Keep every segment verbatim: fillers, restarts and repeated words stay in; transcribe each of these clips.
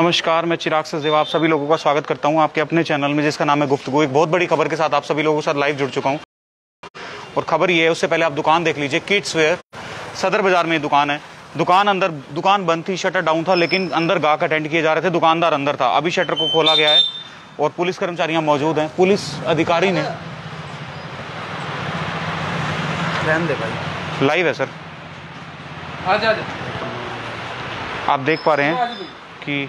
नमस्कार, मैं चिराग सचदेवा आप सभी लोगों का स्वागत करता हूं आपके अपने चैनल में जिसका नाम है गुफ्तगू। एक बहुत बड़ी खबर के साथ आप सभी लोगों के साथ लाइव जुड़ चुका हूं और खबर ये है, उससे पहले आप दुकान देख लीजिए। किड्स वेयर सदर बाजार में दुकान है। दुकान अंदर दुकान बंद थी, शटर डाउन था, लेकिन अंदर गाहक अटेंड किए जा रहे थे। दुकानदार अंदर था। अभी शटर को खोला गया है और पुलिस कर्मचारी यहाँ मौजूद हैं। पुलिस अधिकारी ने दे भाई लाइव है सर, आजा आजा। आप देख पा रहे हैं कि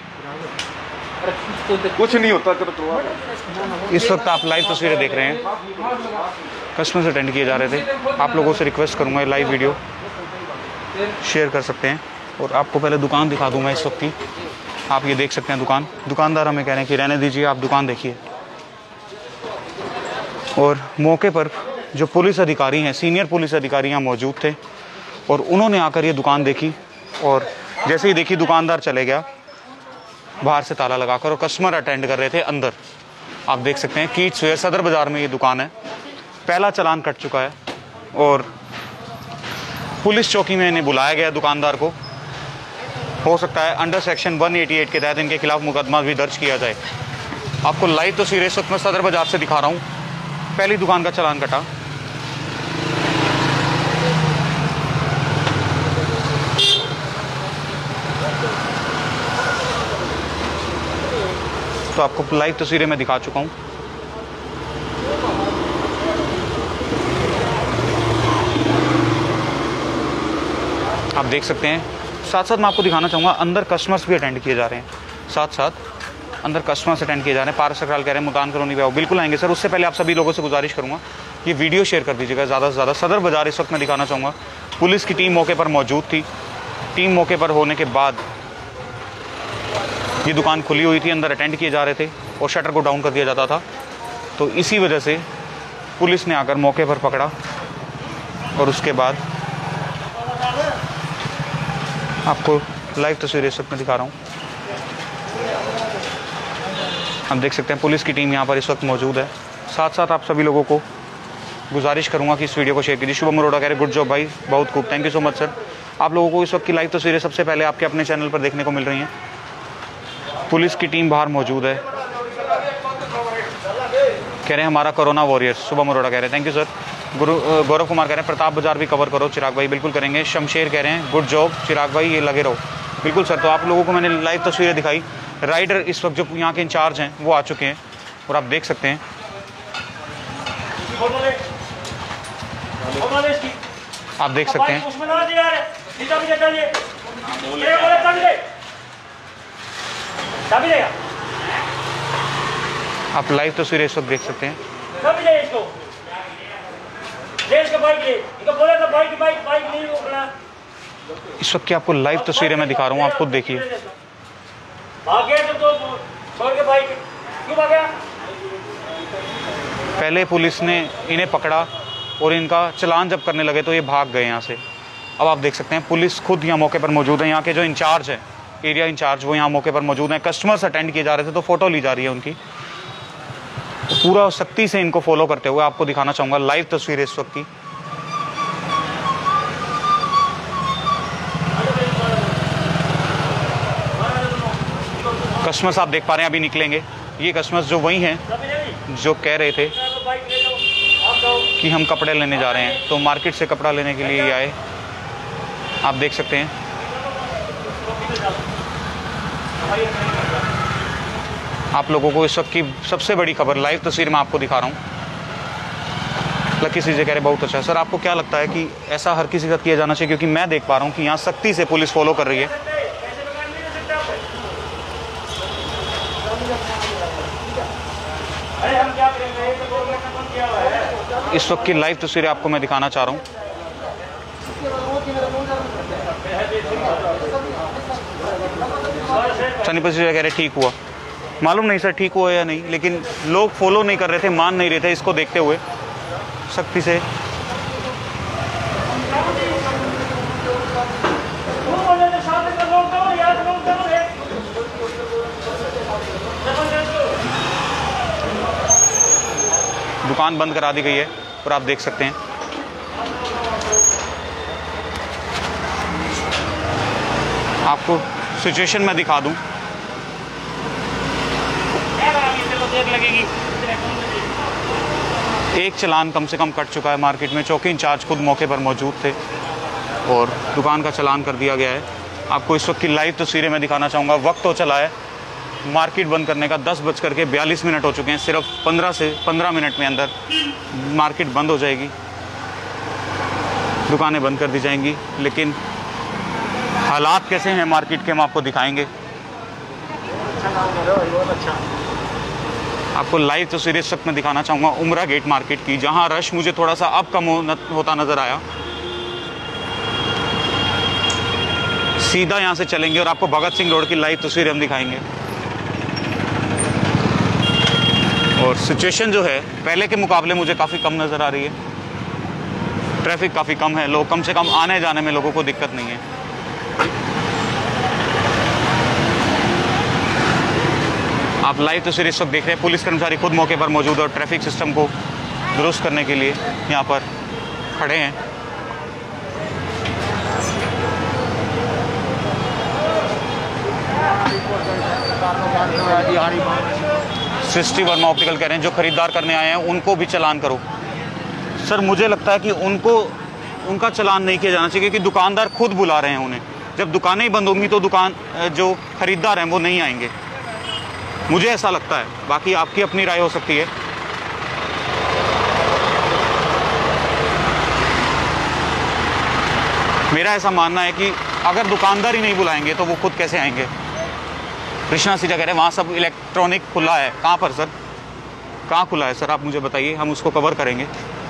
कुछ नहीं होता। तो इस वक्त आप लाइव तस्वीरें देख रहे हैं। कस्टमर्स अटेंड किए जा रहे थे। आप लोगों से रिक्वेस्ट करूंगा लाइव वीडियो शेयर कर सकते हैं और आपको पहले दुकान दिखा दूंगा इस वक्त की। आप ये देख सकते हैं दुकान। दुकानदार हमें कह रहे हैं कि रहने दीजिए, आप दुकान देखिए। और मौके पर जो पुलिस अधिकारी हैं, सीनियर पुलिस अधिकारी यहाँ मौजूद थे और उन्होंने आकर ये दुकान देखी और जैसे ही देखी दुकानदार चले गया बाहर से ताला लगाकर और कस्टमर अटेंड कर रहे थे अंदर। आप देख सकते हैं किड्स वेयर सदर बाजार में ये दुकान है। पहला चालान कट चुका है और पुलिस चौकी में इन्हें बुलाया गया दुकानदार को। हो सकता है अंडर सेक्शन एक सौ अट्ठासी के तहत इनके खिलाफ मुकदमा भी दर्ज किया जाए। आपको लाइव तस्वीरें इस वक्त मैं सदर बाजार से दिखा रहा हूँ। पहली दुकान का चालान कटा। तो आपको लाइव तस्वीरें मैं दिखा चुका हूं। आप देख सकते हैं। साथ साथ मैं आपको दिखाना चाहूँगा अंदर कस्टमर्स भी अटेंड किए जा रहे हैं। साथ साथ अंदर कस्टमर्स अटेंड किए जा रहे हैं। पारस सकराल कह रहे हैं मुल्तान कॉलोनी पे आओ। बिल्कुल आएंगे सर। उससे पहले आप सभी लोगों से गुजारिश करूँगा ये वीडियो शेयर कर दीजिएगा ज़्यादा से ज़्यादा। सदर बाजार इस वक्त मैं दिखाना चाहूँगा। पुलिस की टीम मौके पर मौजूद थी। टीम मौके पर होने के बाद ये दुकान खुली हुई थी, अंदर अटेंड किए जा रहे थे और शटर को डाउन कर दिया जाता था। तो इसी वजह से पुलिस ने आकर मौके पर पकड़ा और उसके बाद आपको लाइव तस्वीरें इस वक्त मैं दिखा रहा हूँ। हम देख सकते हैं पुलिस की टीम यहाँ पर इस वक्त मौजूद है। साथ साथ आप सभी लोगों को गुजारिश करूँगा कि इस वीडियो को शेयर कीजिए। शुभम अरोड़ा कह रहे गुड जॉब भाई, बहुत खूब, thank you so much sir. आप लोगों को इस वक्त की लाइव तस्वीरें सबसे पहले आपके अपने चैनल पर देखने को मिल रही हैं। पुलिस की टीम बाहर मौजूद है। कह रहे हैं हमारा कोरोना वॉरियर्स। शुभम अरोड़ा कह रहे हैं थैंक यू सर। गुरु गौरव कुमार कह रहे हैं प्रताप बाजार भी कवर करो चिराग भाई। बिल्कुल करेंगे। शमशेर कह रहे हैं गुड जॉब चिराग भाई, ये लगे रहो। बिल्कुल सर। तो आप लोगों को मैंने लाइव तस्वीरें दिखाई। राइडर इस वक्त जो यहाँ के इंचार्ज हैं वो आ चुके हैं और आप देख सकते हैं। आप देख सकते हैं आप लाइव तस्वीरें इस वक्त देख सकते हैं। इस वक्त की आपको लाइव तस्वीरें मैं दिखा रहा हूँ, आप खुद देखिए। पहले पुलिस ने इन्हें पकड़ा और इनका चालान जब करने लगे तो ये भाग गए यहाँ से। अब आप देख सकते हैं पुलिस खुद यहाँ मौके पर मौजूद है। यहाँ के जो इंचार्ज हैं, एरिया इंचार्ज, वो यहाँ मौके पर मौजूद हैं। कस्टमर्स अटेंड किए जा रहे थे तो फोटो ली जा रही है उनकी। तो पूरा सख्ती से इनको फॉलो करते हुए आपको दिखाना चाहूँगा लाइव तस्वीरें इस वक्त की। कस्टमर्स आप देख पा रहे हैं अभी निकलेंगे। ये कस्टमर्स जो वही हैं जो कह रहे थे कि हम कपड़े लेने जा रहे हैं, तो मार्केट से कपड़ा लेने के लिए आए। आप देख सकते हैं। आप लोगों को इस वक्त की सबसे बड़ी खबर लाइव तस्वीर में आपको दिखा रहा हूँ। लकी सीजे कह रहे बहुत अच्छा सर। आपको क्या लगता है कि ऐसा हर किसी के साथ किया जाना चाहिए? क्योंकि मैं देख पा रहा हूँ कि यहाँ सख्ती से पुलिस फॉलो कर रही है। इस वक्त की लाइव तस्वीरें आपको मैं दिखाना चाह रहा हूँ। सनी पसीजा कह रहे ठीक हुआ। मालूम नहीं सर ठीक हुआ या नहीं, लेकिन लोग फॉलो नहीं कर रहे थे, मान नहीं रहे थे। इसको देखते हुए सख्ती से दुकान बंद करा दी गई है और आप देख सकते हैं आपको सिचुएशन में दिखा दूं। एक चालान कम से कम कट चुका है मार्केट में। चौकी इंचार्ज खुद मौके पर मौजूद थे और दुकान का चालान कर दिया गया है। आपको इस वक्त की लाइव तस्वीरें मैं दिखाना चाहूँगा। वक्त हो चला है मार्केट बंद करने का, दस बज करके बयालीस मिनट हो चुके हैं। सिर्फ पंद्रह से पंद्रह मिनट में अंदर मार्केट बंद हो जाएगी, दुकानें बंद कर दी जाएंगी। लेकिन हालात कैसे हैं मार्केट के हम आपको दिखाएंगे। आपको लाइव तस्वीरें इस वक्त मैं दिखाना चाहूँगा उमरा गेट मार्केट की, जहाँ रश मुझे थोड़ा सा अब कम हो, न, होता नज़र आया। सीधा यहाँ से चलेंगे और आपको भगत सिंह रोड की लाइव तस्वीरें हम दिखाएंगे। और सिचुएशन जो है पहले के मुकाबले मुझे काफ़ी कम नज़र आ रही है। ट्रैफिक काफ़ी कम है, लोग कम से कम आने जाने में लोगों को दिक्कत नहीं है। आप लाइव तस्वीर इस वक्त देख रहे हैं। पुलिस कर्मचारी खुद मौके पर मौजूद और ट्रैफिक सिस्टम को दुरुस्त करने के लिए यहाँ पर खड़े हैं। सृष्टि वर्मा ऑप्टिकल कह रहे हैं जो खरीदार करने आए हैं उनको भी चालान करो। सर मुझे लगता है कि उनको उनका चालान नहीं किया जाना चाहिए, क्योंकि दुकानदार खुद बुला रहे हैं उन्हें। जब दुकानें ही बंद होंगी तो दुकान जो खरीदार हैं वो नहीं आएंगे, मुझे ऐसा लगता है। बाकी आपकी अपनी राय हो सकती है। मेरा ऐसा मानना है कि अगर दुकानदार ही नहीं बुलाएंगे तो वो खुद कैसे आएंगे। कृष्णा सीजा कह रहे हैं वहाँ सब इलेक्ट्रॉनिक खुला है। कहाँ पर सर, कहाँ खुला है सर, आप मुझे बताइए, हम उसको कवर करेंगे।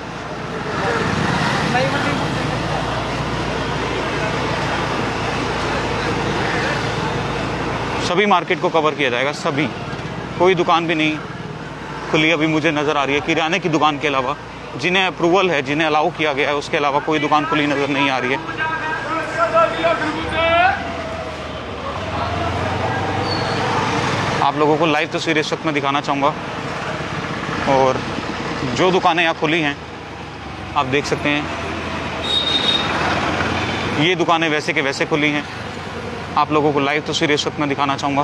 सभी मार्केट को कवर किया जाएगा, सभी, कोई दुकान भी नहीं खुली अभी मुझे नज़र आ रही है किराने की दुकान के अलावा। जिन्हें अप्रूवल है, जिन्हें अलाउ किया गया है, उसके अलावा कोई दुकान खुली नज़र नहीं आ रही है। आप लोगों को लाइव तस्वीर इस वक्त मैं दिखाना चाहूँगा। और जो दुकानें यहाँ खुली हैं आप देख सकते हैं, ये दुकानें वैसे के वैसे खुली हैं। आप लोगों को लाइव तस्वीर इस वक्त मैं दिखाना चाहूँगा।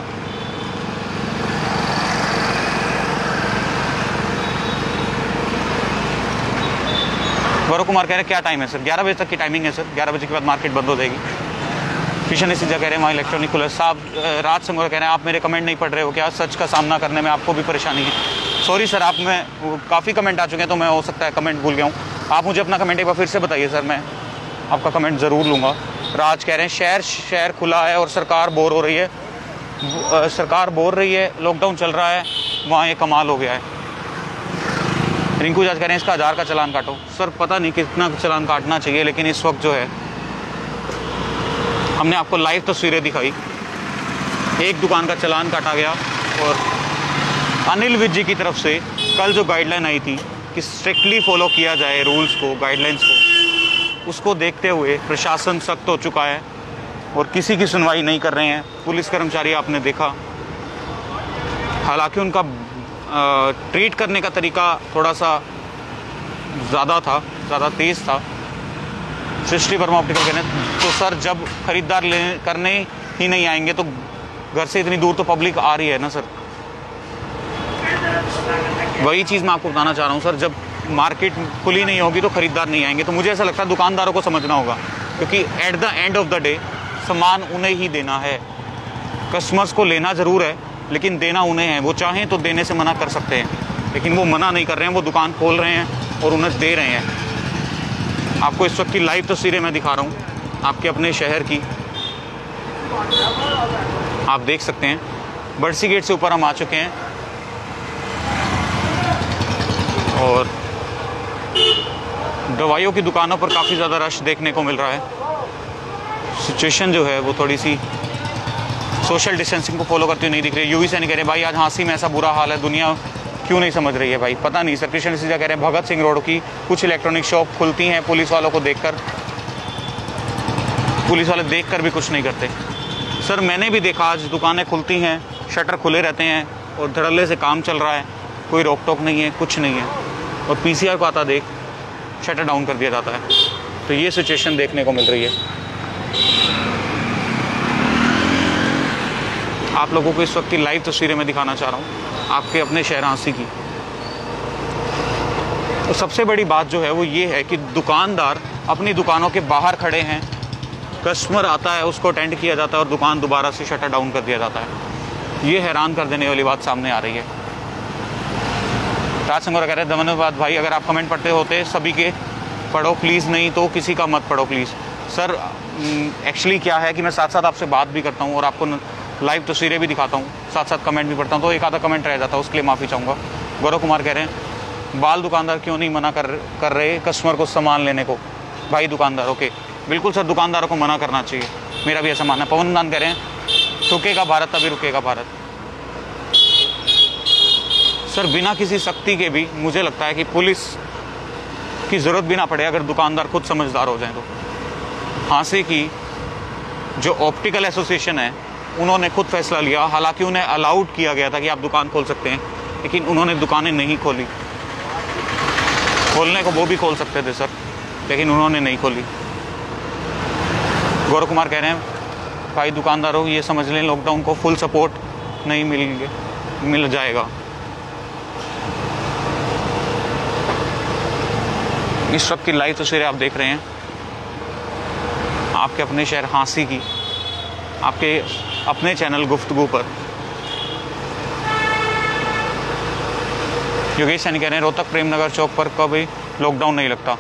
गौरव कुमार कह रहे हैं क्या टाइम है सर, ग्यारह बजे तक की टाइमिंग है सर, ग्यारह बजे के बाद मार्केट बंद हो जाएगी। किशन सीजा कह रहे हैं वहाँ इलेक्ट्रॉनिक खुला। साहब राज संगोरा कह रहे हैं आप मेरे कमेंट नहीं पढ़ रहे हो क्या, सच का सामना करने में आपको भी परेशानी है। सॉरी सर, आप में काफ़ी कमेंट आ चुके हैं तो मैं हो सकता है कमेंट भूल गया हूँ। आप मुझे अपना कमेंट एक बार फिर से बताइए सर, मैं आपका कमेंट ज़रूर लूँगा। राज कह रहे हैं शहर शहर खुला है और सरकार बोर हो रही है, सरकार बोल रही है, लॉकडाउन चल रहा है, वहाँ ये कमाल हो गया है। रिंकू जाज कह रहे हैं इसका हज़ार का चालान काटो। सर पता नहीं कितना चालान काटना चाहिए, लेकिन इस वक्त जो है हमने आपको लाइव तस्वीरें दिखाई। एक दुकान का चालान काटा गया और अनिल विज जी की तरफ से कल जो गाइडलाइन आई थी कि स्ट्रिक्टली फॉलो किया जाए रूल्स को, गाइडलाइंस को, उसको देखते हुए प्रशासन सख्त हो चुका है और किसी की सुनवाई नहीं कर रहे हैं। पुलिस कर्मचारी आपने देखा, हालांकि उनका आ, ट्रीट करने का तरीका थोड़ा सा ज़्यादा था, ज़्यादा तेज़ था। सृष्टि वर्मा ऑप्टिकल कहने तो सर जब खरीदार ले करने ही नहीं आएंगे तो घर से इतनी दूर तो पब्लिक आ रही है ना सर। वही चीज़ मैं आपको बताना चाह रहा हूँ सर, जब मार्केट खुली नहीं होगी तो खरीदार नहीं आएंगे। तो मुझे ऐसा लगता है दुकानदारों को समझना होगा, क्योंकि at the end of the day सामान उन्हें ही देना है। कस्टमर्स को लेना ज़रूर है लेकिन देना उन्हें है। वो चाहें तो देने से मना कर सकते हैं, लेकिन वो मना नहीं कर रहे हैं, वो दुकान खोल रहे हैं और उन्हें दे रहे हैं। आपको इस वक्त की लाइव तस्वीरें मैं दिखा रहा हूँ आपके अपने शहर की, आप देख सकते हैं। बरसी गेट से ऊपर हम आ चुके हैं और दवाइयों की दुकानों पर काफ़ी ज़्यादा रश देखने को मिल रहा है। सिचुएशन जो है वो थोड़ी सी सोशल डिस्टेंसिंग को फॉलो करती हुई नहीं दिख रही है। यूवी सैनी कह रहे हैं भाई आज हाँसी में ऐसा बुरा हाल है, दुनिया क्यों नहीं समझ रही है भाई, पता नहीं सर। कृष्ण सीजा कह रहे हैं भगत सिंह रोड की कुछ इलेक्ट्रॉनिक शॉप खुलती हैं, पुलिस वालों को देखकर पुलिस वाले देखकर भी कुछ नहीं करते। सर मैंने भी देखा आज दुकानें खुलती हैं, शटर खुले रहते हैं और धड़ल्ले से काम चल रहा है, कोई रोक टोक नहीं है, कुछ नहीं है। और पीसीआर को आता देख शटर डाउन कर दिया जाता है। तो ये सिचुएशन देखने को मिल रही है। आप लोगों को इस वक्त की लाइव तस्वीरें मैं दिखाना चाह रहा हूँ। आपके अपने शहर हाँसी की। तो सबसे बड़ी बात जो है वो ये है कि दुकानदार अपनी दुकानों के बाहर खड़े हैं, कस्टमर आता है उसको अटेंड किया जाता है और दुकान दोबारा से शटर डाउन कर दिया जाता है। ये हैरान कर देने वाली बात सामने आ रही है। राज संगोरा कह रहे हैं धन्यवाद भाई, अगर आप कमेंट पढ़ते होते सभी के पढ़ो प्लीज़, नहीं तो किसी का मत पढ़ो प्लीज़। सर एक्चुअली क्या है कि मैं साथ साथ आपसे बात भी करता हूँ और आपको लाइव तस्वीरें भी दिखाता हूँ, साथ साथ कमेंट भी पढ़ता हूँ, तो एक आधा कमेंट रह जाता है, उसके लिए माफ़ी चाहूँगा। गौरव कुमार कह रहे हैं बाल दुकानदार क्यों नहीं मना कर कर रहे कस्टमर को सामान लेने को? भाई दुकानदार ओके, बिल्कुल सर, दुकानदारों को मना करना चाहिए, मेरा भी ऐसा मानना है। पवन दान कह रहे हैं रुकेगा भारत तभी रुकेगा भारत। सर बिना किसी सख्ती के भी मुझे लगता है कि पुलिस की ज़रूरत भी ना पड़े अगर दुकानदार खुद समझदार हो जाएं तो। हाँसी की जो ऑप्टिकल एसोसिएशन है उन्होंने खुद फैसला लिया, हालांकि उन्हें अलाउड किया गया था कि आप दुकान खोल सकते हैं, लेकिन उन्होंने दुकानें नहीं खोली। खोलने को वो भी खोल सकते थे सर, लेकिन उन्होंने नहीं खोली। गौरव कुमार कह रहे हैं भाई दुकानदारों ये समझ लें लॉकडाउन को फुल सपोर्ट नहीं मिलेंगे, मिल जाएगा। इस वक्त की लाइव तस्वीरें आप देख रहे हैं आपके अपने शहर हाँसी की, आपके अपने चैनल गुफ्तगू पर। योगेश सैनी कह रहे हैं रोहतक प्रेमनगर चौक पर कभी लॉकडाउन नहीं लगता।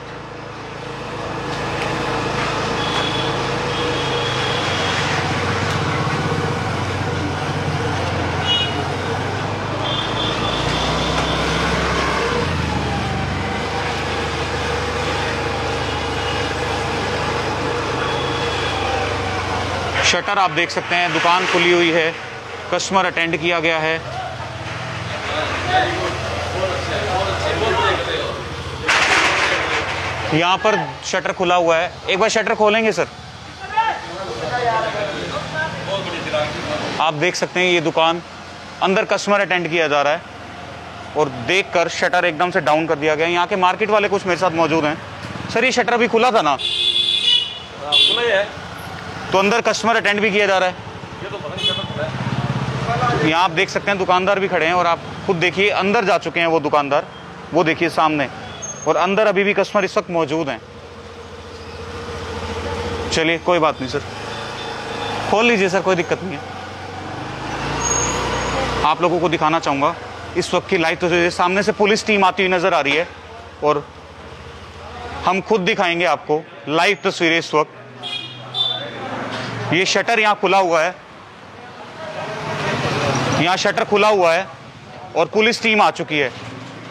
शटर आप देख सकते हैं, दुकान खुली हुई है, कस्टमर अटेंड किया गया है। यहाँ पर शटर खुला हुआ है, एक बार शटर खोलेंगे सर? आप देख सकते हैं ये दुकान, अंदर कस्टमर अटेंड किया जा रहा है और देखकर शटर एकदम से डाउन कर दिया गया। यहाँ के मार्केट वाले कुछ मेरे साथ मौजूद हैं। सर ये शटर अभी खुला था ना? खुला ही है, तो अंदर कस्टमर अटेंड भी किया जा रहा है। ये तो पता नहीं शटर खुला है। यहाँ आप देख सकते हैं दुकानदार भी खड़े हैं और आप खुद देखिए अंदर जा चुके हैं वो दुकानदार, वो देखिए सामने, और अंदर अभी भी कस्टमर इस वक्त मौजूद हैं। चलिए कोई बात नहीं सर, खोल लीजिए सर, कोई दिक्कत नहीं है। आप लोगों को दिखाना चाहूँगा इस वक्त की लाइव तस्वीरें, सामने से पुलिस टीम आती हुई नज़र आ रही है और हम खुद दिखाएंगे आपको लाइव तस्वीरें। इस वक्त ये शटर यहाँ खुला हुआ है, यहाँ शटर खुला हुआ है और पुलिस टीम आ चुकी है।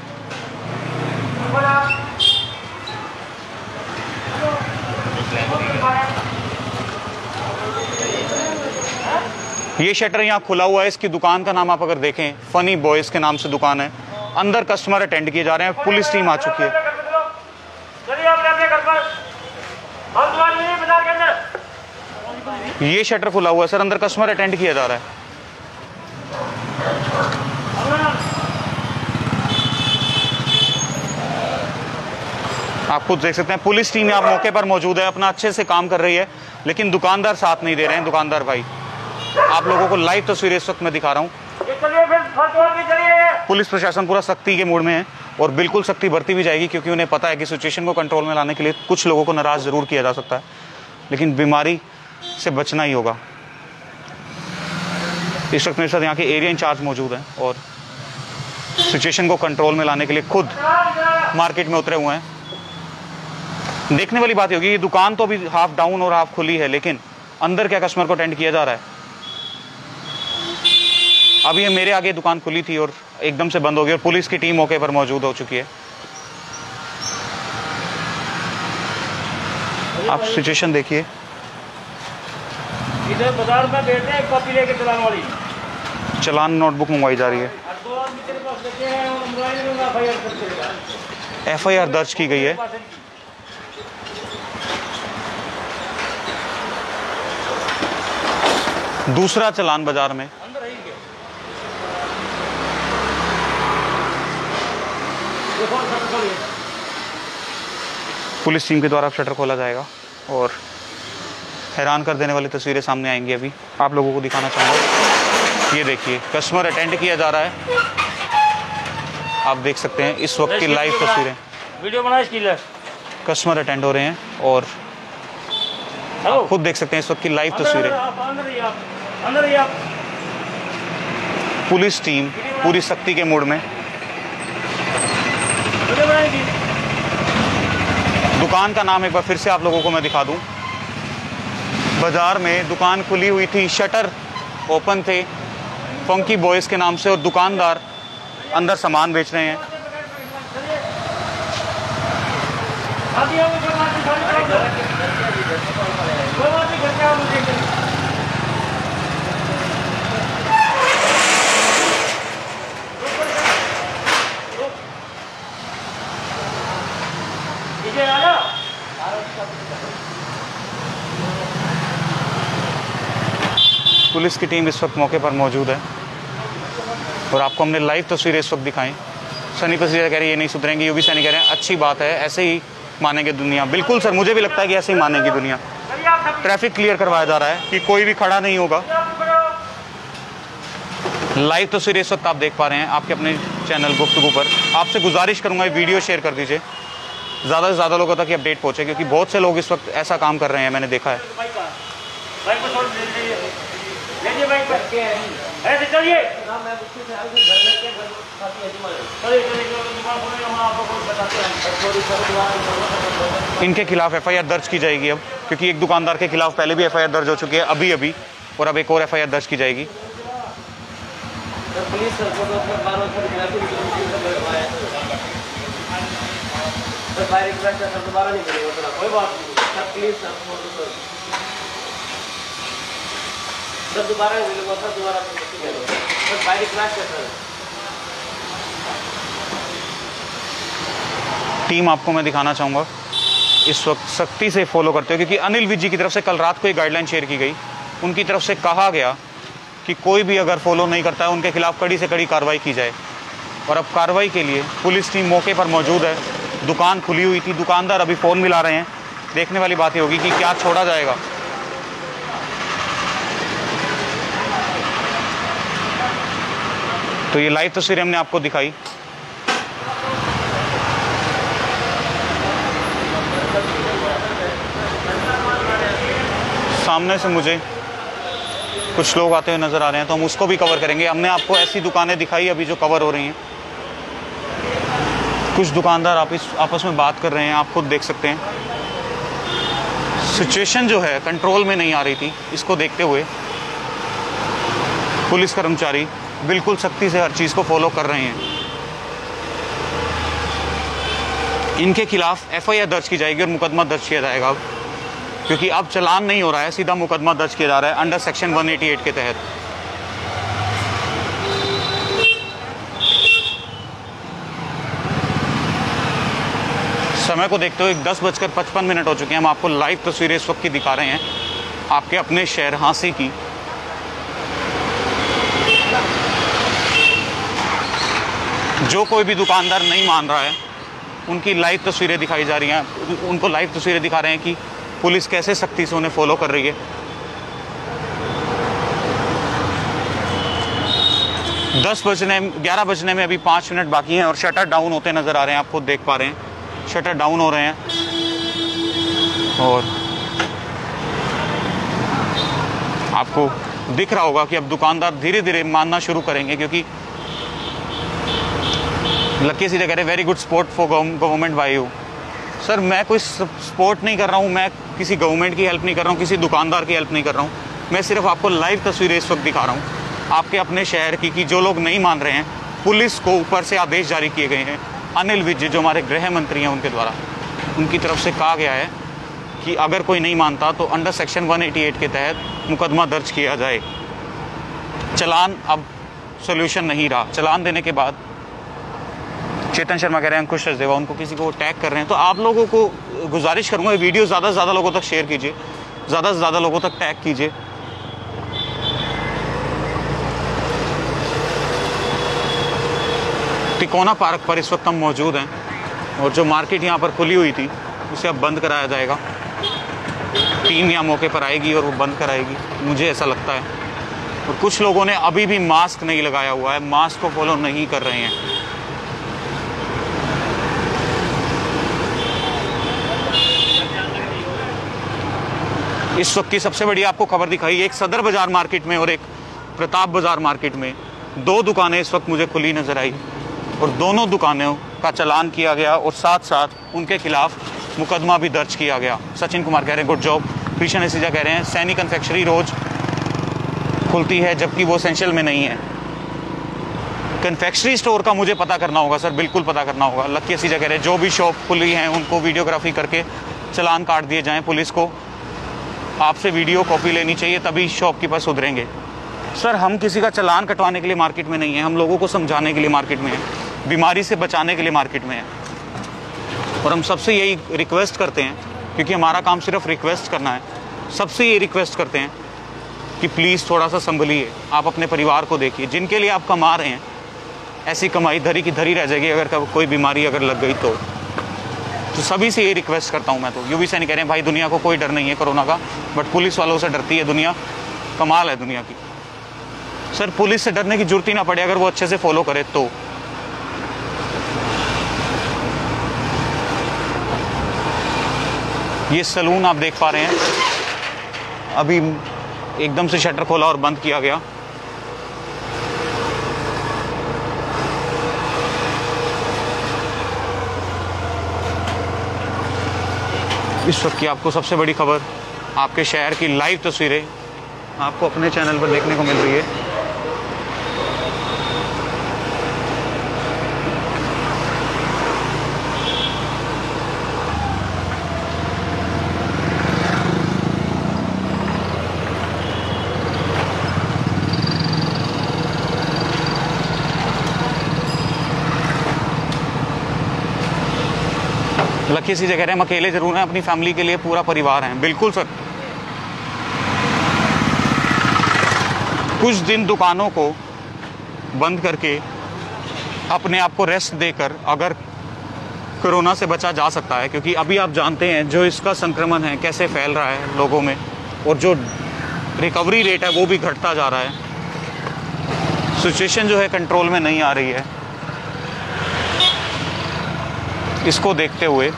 ये शटर यहाँ खुला हुआ है, इसकी दुकान का नाम आप अगर देखें फनी बॉयज के नाम से दुकान है। अंदर कस्टमर अटेंड किए जा रहे हैं, पुलिस टीम आ चुकी है। ये शटर खुला हुआ है सर, अंदर कस्टमर अटेंड किया जा रहा है। आप खुद देख सकते हैं पुलिस टीम यहाँ मौके पर मौजूद है, अपना अच्छे से काम कर रही है, लेकिन दुकानदार साथ नहीं दे रहे हैं। दुकानदार भाई, आप लोगों को लाइव तस्वीरें इस वक्त मैं दिखा रहा हूँ। पुलिस प्रशासन पूरा सख्ती के मूड में है और बिल्कुल सख्ती बरती भी जाएगी, क्योंकि उन्हें पता है कि सिचुएशन को कंट्रोल में लाने के लिए कुछ लोगों को नाराज जरूर किया जा सकता है, लेकिन बीमारी से बचना ही होगा। इस वक्त मेरे साथ यहाँ के एरिया इंचार्ज मौजूद हैं और सिचुएशन को कंट्रोल में लाने के लिए खुद मार्केट में उतरे हुए हैं। देखने वाली बात होगी, ये दुकान तो अभी हाफ डाउन और हाफ खुली है, लेकिन अंदर क्या कस्टमर को अटेंड किया जा रहा है। अभी ये मेरे आगे दुकान खुली थी और एकदम से बंद हो गई और पुलिस की टीम मौके पर मौजूद हो चुकी है। आप सिचुएशन देखिए। इधर बाजार में बैठे हैं, कॉपी लेके चलाने वाली चलान नोटबुक मंगवाई जा रही है, एफ आई आर दर्ज की गई है। दूसरा चलान बाजार में। पुलिस टीम के द्वारा शटर खोला जाएगा और हैरान कर देने वाली तस्वीरें सामने आएंगी। अभी आप लोगों को दिखाना चाहूँगा, ये देखिए कस्टमर अटेंड किया जा रहा है आप देख सकते हैं इस वक्त की लाइव तस्वीरें। वीडियो बना इसकी ले। कस्टमर अटेंड हो रहे हैं और हेलो, आप खुद देख सकते हैं इस वक्त की लाइव तस्वीरें। आप अंदर ही आप अंदर ही आप पुलिस टीम पूरी सख्ती के मूड में। वीडियो बनाएगी। दुकान का नाम एक बार फिर से आप लोगों को मैं दिखा दूं। बाजार में दुकान खुली हुई थी, शटर ओपन थे फंकी बॉयज के नाम से और दुकानदार अंदर सामान बेच रहे हैं। आदि आओ जो बात सारी कोई बात नहीं करके आओ मुझे। इधर आ जाओ। पुलिस की टीम इस वक्त मौके पर मौजूद है और आपको हमने लाइव तस्वीरें इस वक्त दिखाई। सनी पसीजा कह रही है ये नहीं सुधरेंगी, योगी सैनी कह रहे हैं अच्छी बात है, ऐसे ही मानेंगे दुनिया। बिल्कुल सर, मुझे भी लगता है कि ऐसे ही मानेगी दुनिया। ट्रैफिक क्लियर करवाया जा रहा है कि कोई भी खड़ा नहीं होगा। लाइव तस्वीरें इस वक्त आप देख पा रहे हैं आपके अपने चैनल गुफ्तगू पर। आपसे गुजारिश करूंगा ये वीडियो शेयर कर दीजिए, ज़्यादा से ज़्यादा लोगों तक ये अपडेट पहुंचे, क्योंकि बहुत से लोग इस वक्त ऐसा काम कर रहे हैं, मैंने देखा है। बाइक पर छोड़ दीजिए, लीजिए बाइक पर ऐसे चलिए। मैं मुश्किल से आगे घर में के घर खाती है जी। चलिए चलिए दुकान खोले, हम आपको कुछ बताते हैं। इनके खिलाफ एफ आई आर दर्ज की जाएगी अब, क्योंकि एक दुकानदार के खिलाफ पहले भी एफ आई आर दर्ज हो चुकी है अभी अभी, और अब एक और एफ आई आर दर्ज की जाएगी। पुलिस दोबारा नहीं करेगा, कोई बात नहीं। प्लीज सर दोबारा मिलेगा सर, दोबारा सर बाइक क्रैश कर रहा है। टीम आपको मैं दिखाना चाहूँगा इस वक्त सख्ती से फॉलो करते हो, क्योंकि अनिल विज जी की तरफ से कल रात को एक गाइडलाइन शेयर की गई। उनकी तरफ से कहा गया कि कोई भी अगर फॉलो नहीं करता है उनके खिलाफ कड़ी से कड़ी कार्रवाई की जाए, और अब कार्रवाई के लिए पुलिस टीम मौके पर मौजूद है। दुकान खुली हुई थी, दुकानदार अभी फ़ोन मिला रहे हैं। देखने वाली बात ये होगी कि क्या छोड़ा जाएगा। तो ये लाइव तस्वीरें हमने आपको दिखाई। सामने से मुझे कुछ लोग आते हुए नज़र आ रहे हैं, तो हम उसको भी कवर करेंगे। हमने आपको ऐसी दुकानें दिखाई अभी जो कवर हो रही हैं। कुछ दुकानदार आप इस आपस में बात कर रहे हैं, आप खुद देख सकते हैं। सिचुएशन जो है कंट्रोल में नहीं आ रही थी, इसको देखते हुए पुलिस कर्मचारी बिल्कुल सख्ती से हर चीज़ को फॉलो कर रहे हैं। इनके खिलाफ एफ आई आर दर्ज की जाएगी और मुकदमा दर्ज किया जाएगा अब, क्योंकि अब चलान नहीं हो रहा है, सीधा मुकदमा दर्ज किया जा रहा है अंडर सेक्शन एक सौ अट्ठासी के तहत। समय को देखते हुए दस बजकर पचपन मिनट हो चुके हैं। हम आपको लाइव तस्वीरें इस वक्त की दिखा रहे हैं आपके अपने शहर हांसी की। जो कोई भी दुकानदार नहीं मान रहा है उनकी लाइव तस्वीरें दिखाई जा रही हैं, उनको लाइव तस्वीरें दिखा रहे हैं कि पुलिस कैसे सख्ती से उन्हें फॉलो कर रही है। दस बजने ग्यारह बजने में अभी पाँच मिनट बाकी हैं और शटर डाउन होते नज़र आ रहे हैं। आप खुद देख पा रहे हैं शटर डाउन हो रहे हैं और आपको दिख रहा होगा कि अब दुकानदार धीरे धीरे मानना शुरू करेंगे, क्योंकि लक्की सीधे कह रहे very good support for government by you. Sir मैं कोई सपोर्ट नहीं कर रहा हूँ, मैं किसी गवर्नमेंट की हेल्प नहीं कर रहा हूँ, किसी दुकानदार की हेल्प नहीं कर रहा हूँ। मैं सिर्फ आपको लाइव तस्वीरें इस वक्त दिखा रहा हूँ आपके अपने शहर की, कि जो लोग नहीं मान रहे हैं, पुलिस को ऊपर से आदेश जारी किए गए हैं। अनिल विज जो हमारे गृह मंत्री हैं उनके द्वारा, उनकी तरफ से कहा गया है कि अगर कोई नहीं मानता तो अंडर सेक्शन एक सौ अट्ठासी के तहत मुकदमा दर्ज किया जाए। चलान अब सोल्यूशन नहीं रहा। चलान देने के बाद चेतन शर्मा कह रहे हैं अंकुश सचदेवा उनको किसी को टैग कर रहे हैं, तो आप लोगों को गुजारिश करूंगा ये वीडियो ज़्यादा से ज़्यादा लोगों तक शेयर कीजिए, ज़्यादा से ज़्यादा लोगों तक टैग कीजिए। तिकोना पार्क पर इस वक्त हम मौजूद हैं और जो मार्केट यहाँ पर खुली हुई थी उसे अब बंद कराया जाएगा। टीम यहाँ मौके पर आएगी और वो बंद कराएगी, मुझे ऐसा लगता है। और कुछ लोगों ने अभी भी मास्क नहीं लगाया हुआ है, मास्क को फॉलो नहीं कर रहे हैं। इस वक्त की सबसे बड़ी आपको खबर दिखाई, एक सदर बाज़ार मार्केट में और एक प्रताप बाज़ार मार्केट में दो दुकानें इस वक्त मुझे खुली नज़र आई और दोनों दुकानों का चालान किया गया और साथ साथ उनके खिलाफ मुकदमा भी दर्ज किया गया। सचिन कुमार कह रहे हैं गुड जॉब। कृष्ण एसिजा कह रहे हैं सैनी कन्फेक्शनरी रोज़ खुलती है जबकि वो एसेंशियल में नहीं है। कन्फेक्शनरी स्टोर का मुझे पता करना होगा सर, बिल्कुल पता करना होगा। लक्की एसिजा कह रहे हैं जो भी शॉप खुली हैं उनको वीडियोग्राफी करके चालान काट दिए जाएँ। पुलिस को आपसे वीडियो कॉपी लेनी चाहिए, तभी शॉपकीपर सुधरेंगे। सर हम किसी का चालान कटवाने के लिए मार्केट में नहीं है, हम लोगों को समझाने के लिए मार्केट में है, बीमारी से बचाने के लिए मार्केट में है। और हम सबसे यही रिक्वेस्ट करते हैं, क्योंकि हमारा काम सिर्फ रिक्वेस्ट करना है, सबसे ये रिक्वेस्ट करते हैं कि प्लीज़ थोड़ा सा संभलिए, आप अपने परिवार को देखिए। जिनके लिए आप कमा रहे हैं ऐसी कमाई धरी की धरी रह जाएगी अगर कोई बीमारी अगर लग गई तो। तो सभी से ये रिक्वेस्ट करता हूँ मैं तो। यूवी सैनी कह रहे हैं भाई दुनिया को कोई डर नहीं है कोरोना का, बट पुलिस वालों से डरती है दुनिया। कमाल है दुनिया की। सर पुलिस से डरने की जरूरत ही ना पड़े अगर वो अच्छे से फॉलो करे तो। ये सलून आप देख पा रहे हैं, अभी एकदम से शटर खोला और बंद किया गया। इस वक्त की आपको सबसे बड़ी खबर, आपके शहर की लाइव तस्वीरें आपको अपने चैनल पर देखने को मिल रही है। लकी सी जगह हम अकेले जरूर हैं, अपनी फैमिली के लिए पूरा परिवार है। बिल्कुल सर, कुछ दिन दुकानों को बंद करके अपने आप को रेस्ट देकर अगर कोरोना से बचा जा सकता है, क्योंकि अभी आप जानते हैं जो इसका संक्रमण है कैसे फैल रहा है लोगों में और जो रिकवरी रेट है वो भी घटता जा रहा है। सिचुएशन जो है कंट्रोल में नहीं आ रही है। इसको देखते हुए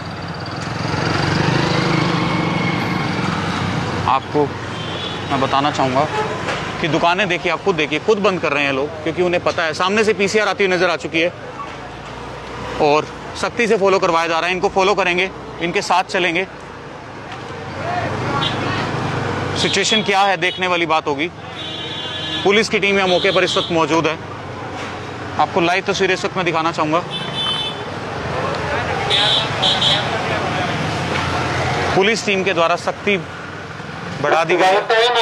आपको मैं बताना चाहूँगा कि दुकानें देखिए, आप खुद देखिए, खुद बंद कर रहे हैं लोग, क्योंकि उन्हें पता है सामने से पीसीआर आती हुई नज़र आ चुकी है और सख्ती से फॉलो करवाया जा रहा है। इनको फॉलो करेंगे, इनके साथ चलेंगे। सिचुएशन क्या है देखने वाली बात होगी। पुलिस की टीम यहाँ मौके पर इस वक्त मौजूद है। आपको लाइव तस्वीरें इस वक्त मैं दिखाना चाहूँगा। पुलिस टीम के द्वारा सख्ती बढ़ा दी गई।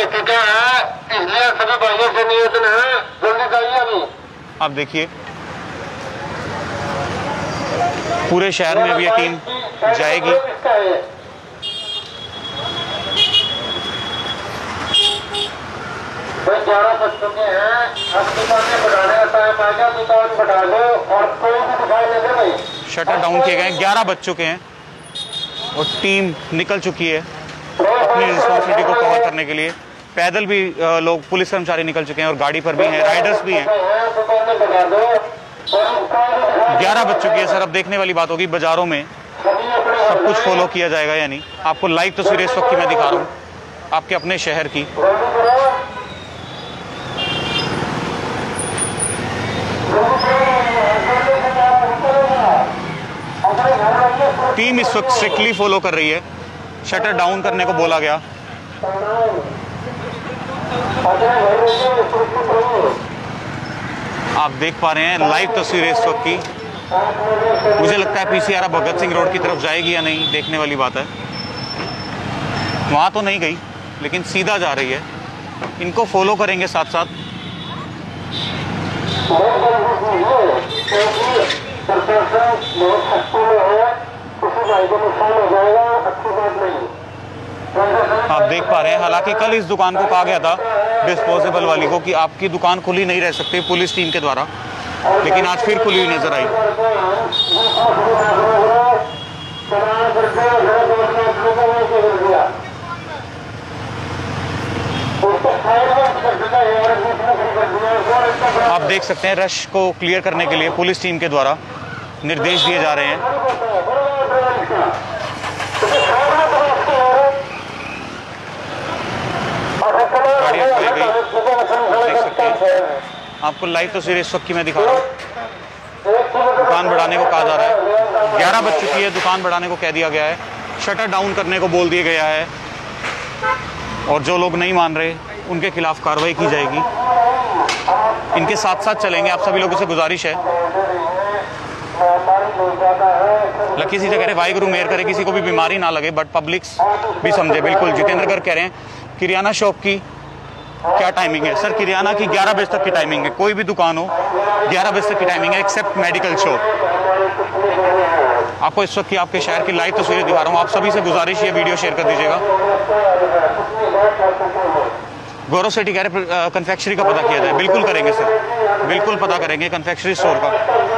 आप देखिए पूरे शहर में भी ये टीम जाएगी। ग्यारह बज चुके हैं, दुकानें बढ़ाने का टाइम आ गया, दुकान बढ़ा लो और कोई भी दुकान ले ले भाई। शटर डाउन किए गए, ग्यारह बज चुके हैं और टीम निकल चुकी है अपनी रिस्पॉन्सिबिलिटी को कवर करने के लिए। पैदल भी लोग, पुलिस कर्मचारी निकल चुके हैं और गाड़ी पर भी हैं, राइडर्स भी हैं। ग्यारह बज चुकी है सर। अब देखने वाली बात होगी बाजारों में सब कुछ फॉलो किया जाएगा या नहीं। आपको लाइव तस्वीरें इस वक्त की मैं दिखा रहा हूँ आपके अपने शहर की। टीम इस वक्त स्ट्रिक्टली फॉलो कर रही है। शटर डाउन करने को बोला गया। आप देख पा रहे हैं लाइव तस्वीरें इस वक्त की। मुझे लगता है पीसीआर भगत सिंह रोड की तरफ जाएगी या नहीं देखने वाली बात है। वहाँ तो नहीं गई लेकिन सीधा जा रही है। इनको फॉलो करेंगे साथ साथ। आप देख पा रहे हैं, हालांकि कल इस दुकान को कहा गया था डिस्पोजेबल वाली को कि आपकी दुकान खुली नहीं रह सकती पुलिस टीम के द्वारा, लेकिन आज फिर खुली हुई नजर आई। आप देख सकते हैं रश को क्लियर करने के लिए पुलिस टीम के द्वारा निर्देश दिए जा रहे हैं। आपको लाइव तस्वीर इस वक्त की मैं दिखा रहा हूँ। दुकान बढ़ाने को कहा जा रहा है, ग्यारह बज चुकी है, दुकान बढ़ाने को कह दिया गया है, शटर डाउन करने को बोल दिया गया है और जो लोग नहीं मान रहे उनके खिलाफ कार्रवाई की जाएगी। इनके साथ साथ चलेंगे। आप सभी लोगों से गुजारिश है, लकी सी जगह वाहिगुरु मेहर करे, किसी को भी बीमारी ना लगे बट पब्लिक भी समझे। बिल्कुल जितेंद्र गर्ग कह रहे हैं किरियाना शॉप की क्या टाइमिंग है? सर किरियाना की ग्यारह बजे तक की टाइमिंग है, कोई भी दुकान हो ग्यारह बजे तक की टाइमिंग है एक्सेप्ट मेडिकल शॉप। आपको इस वक्त की आपके शहर की लाइव तस्वीरें दिखा रहा हूँ। आप सभी से गुजारिश, ये वीडियो शेयर कर दीजिएगा। गौरव सेठी कह रहे कन्फेक्शनरी का पता किया जाए। बिल्कुल करेंगे सर, बिल्कुल पता करेंगे कन्फेक्शनरी स्टोर का,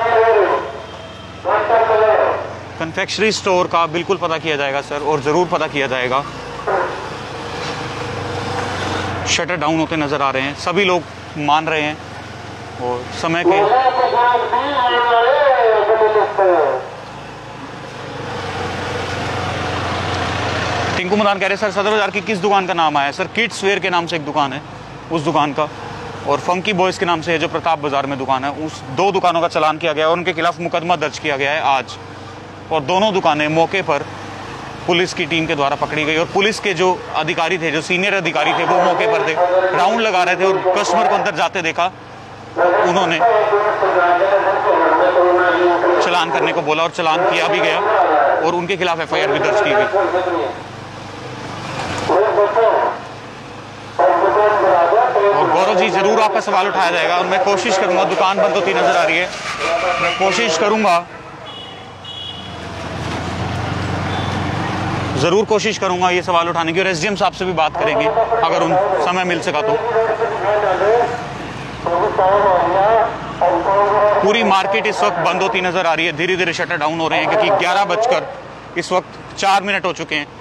कन्फेक्शनरी स्टोर का बिल्कुल पता किया जाएगा सर, और ज़रूर पता किया जाएगा। शटर डाउन होते नज़र आ रहे हैं, सभी लोग मान रहे हैं और समय के टिंकू मदान कह रहे हैं सर सदर बाजार की किस दुकान का नाम आया है? सर किड्स वेयर के नाम से एक दुकान है उस दुकान का, और फंकी बॉयज़ के नाम से है जो प्रताप बाजार में दुकान है, उस दो दुकानों का चालान किया गया है और उनके खिलाफ मुकदमा दर्ज किया गया है आज। और दोनों दुकानें मौके पर पुलिस की टीम के द्वारा पकड़ी गई और पुलिस के जो अधिकारी थे, जो सीनियर अधिकारी थे, वो मौके पर थे, राउंड लगा रहे थे और कस्टमर को अंदर जाते देखा, उन्होंने चालान करने को बोला और चालान किया भी गया और उनके खिलाफ एफ आई आर भी दर्ज की गई। और गौरव जी ज़रूर आपका सवाल उठाया जाएगा और मैं कोशिश करूंगा, दुकान बंद होती नजर आ रही है, मैं कोशिश करूंगा, ज़रूर कोशिश करूंगा ये सवाल उठाने की और एस डी एम साहब से भी बात करेंगे अगर उन समय मिल सका तो। पूरी मार्केट इस वक्त बंद होती नजर आ रही है, धीरे धीरे शटर डाउन हो रहे हैं क्योंकि ग्यारह बजकर इस वक्त चार मिनट हो चुके हैं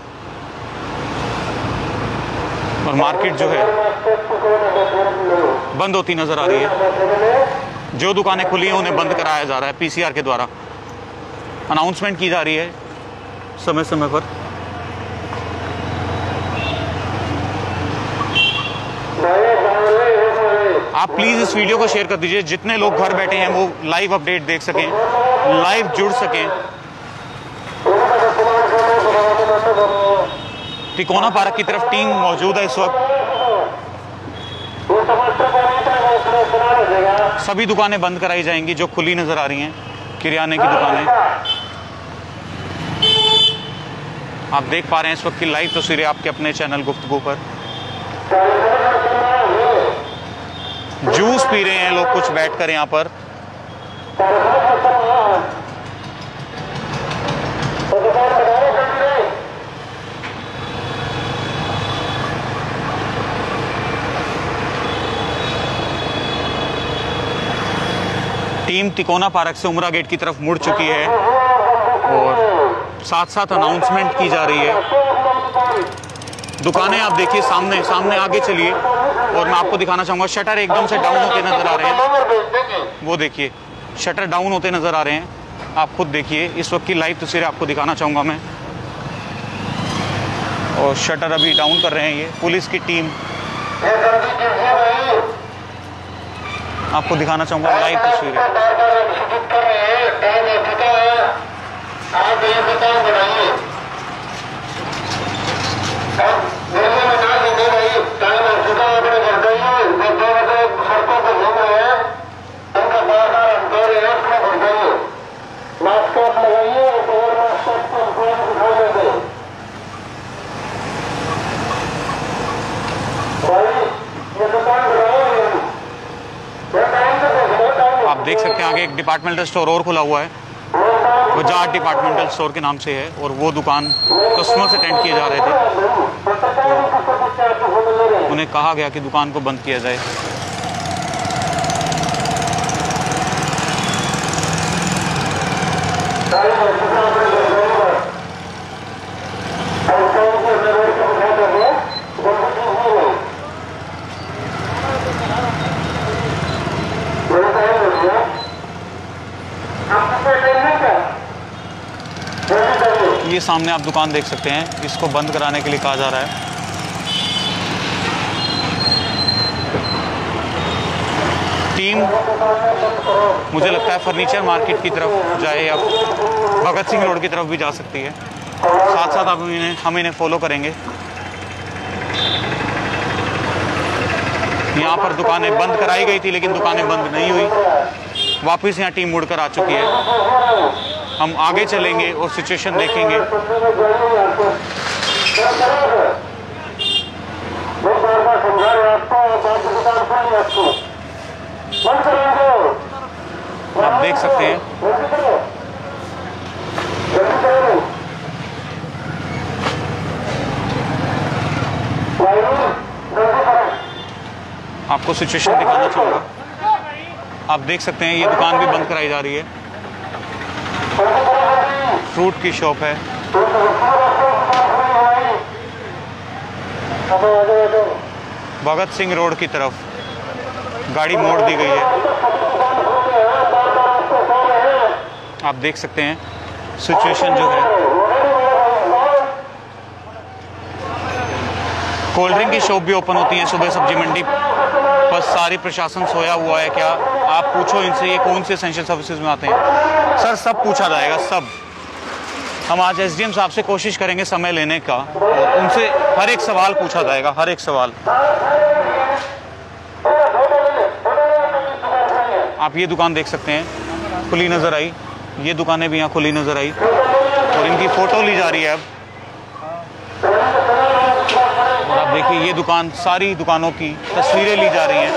और मार्केट जो है बंद होती नजर आ रही है। जो दुकानें खुली हैं उन्हें बंद कराया जा रहा है, पी सी आर के द्वारा अनाउंसमेंट की जा रही है समय समय पर। आप प्लीज़ इस वीडियो को शेयर कर दीजिए, जितने लोग घर बैठे हैं वो लाइव अपडेट देख सकें, लाइव जुड़ सकें। तिकोना पार्क की तरफ टीम मौजूद है इस वक्त। सभी दुकानें बंद कराई जाएंगी जो खुली नजर आ रही हैं, किराने की दुकानें। आप देख पा रहे हैं इस वक्त की लाइव तस्वीरें आपके अपने चैनल गुफ्तगू पर। जूस पी रहे हैं लोग कुछ बैठकर यहाँ पर। टीम तिकोना पार्क से उमरा गेट की तरफ मुड़ चुकी है और साथ साथ अनाउंसमेंट की जा रही है। दुकानें आप देखिए सामने सामने आगे चलिए और मैं आपको दिखाना चाहूँगा शटर एकदम से डाउन होते नज़र आ रहे हैं। वो देखिए शटर डाउन होते नज़र आ रहे हैं, आप खुद देखिए। इस वक्त की लाइव तस्वीरें आपको दिखाना चाहूँगा मैं, और शटर अभी डाउन कर रहे हैं ये पुलिस की टीम। आपको दिखाना चाहूँगा लाइव तस्वीरें। आप ये दुकान बनाइए, में ना देंगे भाई, टाइम हो चुका है, अपने घर जाइए। जो दो बजे सड़कों पर घूम रहे हैं उनका बार बार अंदर है, उसमें घर जाइए, मास्क लगाइए और मास्क को दिखा देंगे भाई, ये दुकान बनाओ। आप देख सकते हैं आगे एक डिपार्टमेंटल स्टोर और खुला हुआ है, बजाज डिपार्टमेंटल स्टोर के नाम से है, और वो दुकान कस्टमर से अटेंड किए जा रहे थे तो उन्हें कहा गया कि दुकान को बंद किया जाए। ये सामने आप दुकान देख सकते हैं, इसको बंद कराने के लिए कहा जा रहा है। टीम मुझे लगता है फर्नीचर मार्केट की तरफ जाए या भगत सिंह रोड की तरफ भी जा सकती है। साथ साथ आप इन्हें हम इन्हें फॉलो करेंगे। यहाँ पर दुकानें बंद कराई गई थी लेकिन दुकानें बंद नहीं हुई। वापस यहाँ टीम मुड़कर आ चुकी है। हम आगे चलेंगे और सिचुएशन देखेंगे। आप देख सकते हैं आपको सिचुएशन दिखाना चाहूँगा। आप देख सकते हैं ये दुकान भी बंद कराई जा रही है। फ्रूट की शॉप है। भगत सिंह रोड की तरफ गाड़ी मोड़ दी गई है। आप देख सकते हैं सिचुएशन जो है। कोल्ड ड्रिंक की शॉप भी ओपन होती है सुबह सब्जी मंडी। बस सारी प्रशासन सोया हुआ है क्या? आप पूछो इनसे ये कौन से एसेंशियल सर्विसेज में आते हैं। सर सब पूछा जाएगा, सब। हम आज एसडीएम साहब से कोशिश करेंगे समय लेने का और उनसे हर एक सवाल पूछा जाएगा, हर एक सवाल। आप ये दुकान देख सकते हैं खुली नज़र आई। ये दुकानें भी यहाँ खुली नज़र आई और इनकी फ़ोटो ली जा रही है अब। और आप देखिए ये दुकान, सारी दुकानों की तस्वीरें ली जा रही हैं।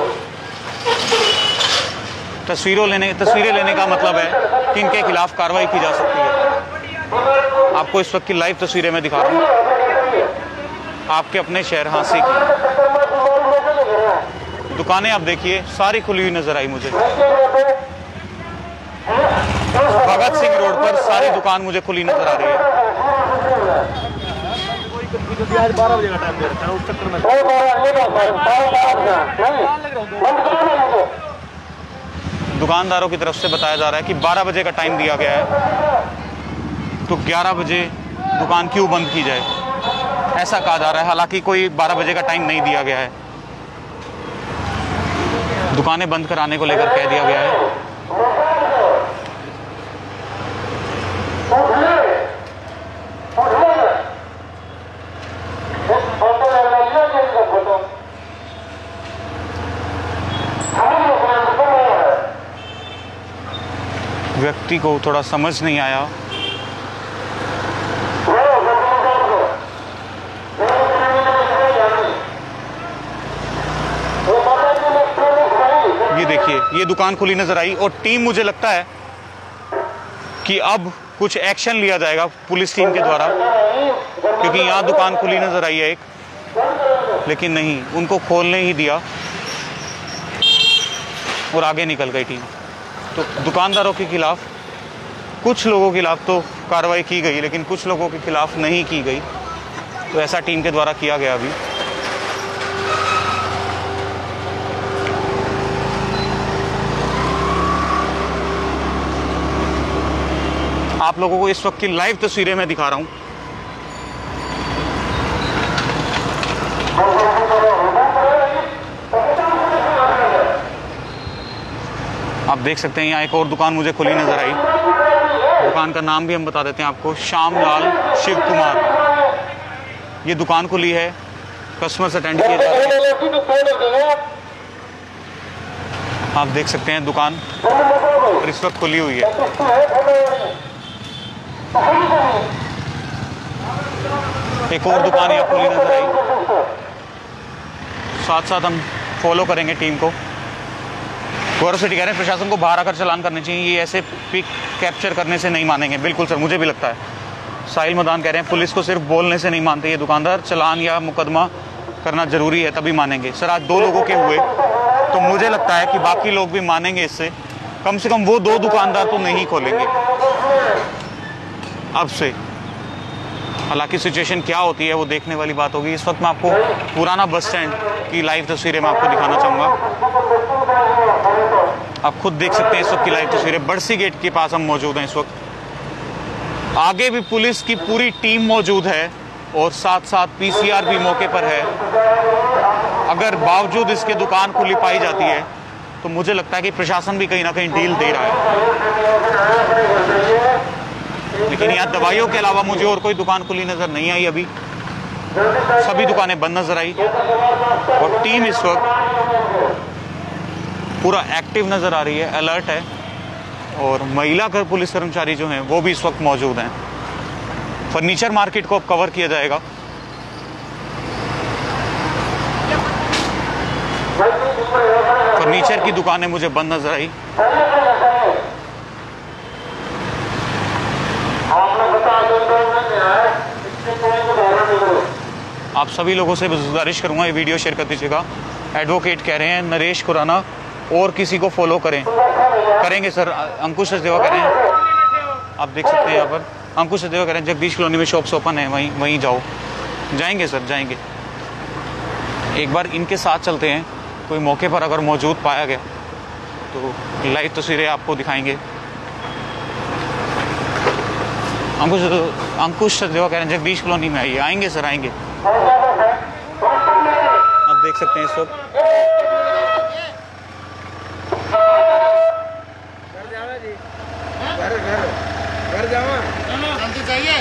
तस्वीरों लेने तस्वीरें लेने का मतलब है कि इनके खिलाफ कार्रवाई की जा सकती है। आपको इस वक्त की लाइव तस्वीरें मैं दिखा रहा हूँ आपके अपने शहर हांसी की। दुकानें आप देखिए सारी खुली हुई नजर आई मुझे। भगत सिंह रोड पर सारी दुकान मुझे खुली नजर आ रही है। बारह बजे का टाइम दे रखा है, उस चक्कर में दुकानदारों की तरफ से बताया जा रहा है कि बारह बजे का टाइम दिया गया है, तो ग्यारह बजे दुकान क्यों बंद की जाए, ऐसा कहा जा रहा है। हालांकि कोई बारह बजे का टाइम नहीं दिया गया है। दुकानें बंद कराने को लेकर कह दिया गया है। व्यक्ति को थोड़ा समझ नहीं आया। ये देखिए ये दुकान खुली नजर आई और टीम, मुझे लगता है कि अब कुछ एक्शन लिया जाएगा पुलिस टीम के द्वारा, क्योंकि यहाँ दुकान खुली नजर आई है एक, लेकिन नहीं, उनको खोलने ही दिया और आगे निकल गई टीम। तो दुकानदारों के खिलाफ, कुछ लोगों के खिलाफ तो कार्रवाई की गई लेकिन कुछ लोगों के खिलाफ नहीं की गई। तो ऐसा टीम के द्वारा किया गया अभी। आप लोगों को इस वक्त की लाइव तस्वीरें मैं दिखा रहा हूं। आप देख सकते हैं यहाँ एक और दुकान मुझे खुली नजर आई। दुकान का नाम भी हम बता देते हैं आपको, श्यामलाल शिव कुमार। ये दुकान खुली है, कस्टमर्स अटेंड किए जा रहे हैं। आप देख सकते हैं दुकान और इस वक्त खुली हुई है। एक और दुकान यहाँ खुली नजर आई। साथ साथ हम फॉलो करेंगे टीम को। गौरव सेठी कह रहे हैं प्रशासन को बाहर आकर चालान करने चाहिए, ये ऐसे पिक कैप्चर करने से नहीं मानेंगे। बिल्कुल सर, मुझे भी लगता है। साहिल मदान कह रहे हैं पुलिस को सिर्फ बोलने से नहीं मानते ये दुकानदार, चालान या मुकदमा करना जरूरी है तभी मानेंगे। सर आज दो लोगों के हुए तो मुझे लगता है कि बाकी लोग भी मानेंगे इससे। कम से कम वो दो दुकानदार तो नहीं खोलेंगे अब से। हालांकि सिचुएशन क्या होती है वो देखने वाली बात होगी। इस वक्त मैं आपको पुराना बस स्टैंड की लाइव तस्वीरें मैं आपको दिखाना चाहूँगा। आप खुद देख सकते हैं इस वक्त की लाइव तस्वीरें। बरसी गेट के पास हम मौजूद हैं इस वक्त। आगे भी पुलिस की पूरी टीम मौजूद है और साथ साथ पीसीआर भी मौके पर है। अगर बावजूद इसके दुकान खुली पाई जाती है तो मुझे लगता है कि प्रशासन भी कहीं ना कहीं डील दे रहा है। लेकिन यहाँ दवाइयों के अलावा मुझे और कोई दुकान खुली नज़र नहीं आई अभी, सभी दुकानें बंद नज़र आई। और टीम इस वक्त पूरा एक्टिव नज़र आ रही है, अलर्ट है। और महिला कर पुलिस कर्मचारी जो हैं वो भी इस वक्त मौजूद हैं। फर्नीचर मार्केट को अब कवर किया जाएगा। फर्नीचर की दुकानें मुझे बंद नजर आई। आप सभी लोगों से गुजारिश करूंगा ये वीडियो शेयर कर दीजिएगा। एडवोकेट कह रहे हैं नरेश खुराना और किसी को फॉलो करें। करेंगे सर। अंकुश सचदेवा कह रहे हैं, आप देख सकते हैं यहाँ पर अंकुश सचदेवा कह रहे हैं जगदीश कॉलोनी में शॉप्स ओपन है, वहीं वहीं जाओ। जाएंगे सर, जाएंगे। एक बार इनके साथ चलते हैं, कोई मौके पर अगर मौजूद पाया गया तो लाइव तस्वीरें आपको दिखाएंगे। अंकुश अंकुश सचदेवा कह रहे हैं जगदीश कॉलोनी में आइए। आएंगे सर, आएंगे। आप देख सकते हैं इस वक्त घर जावा जल्दी चाहिए।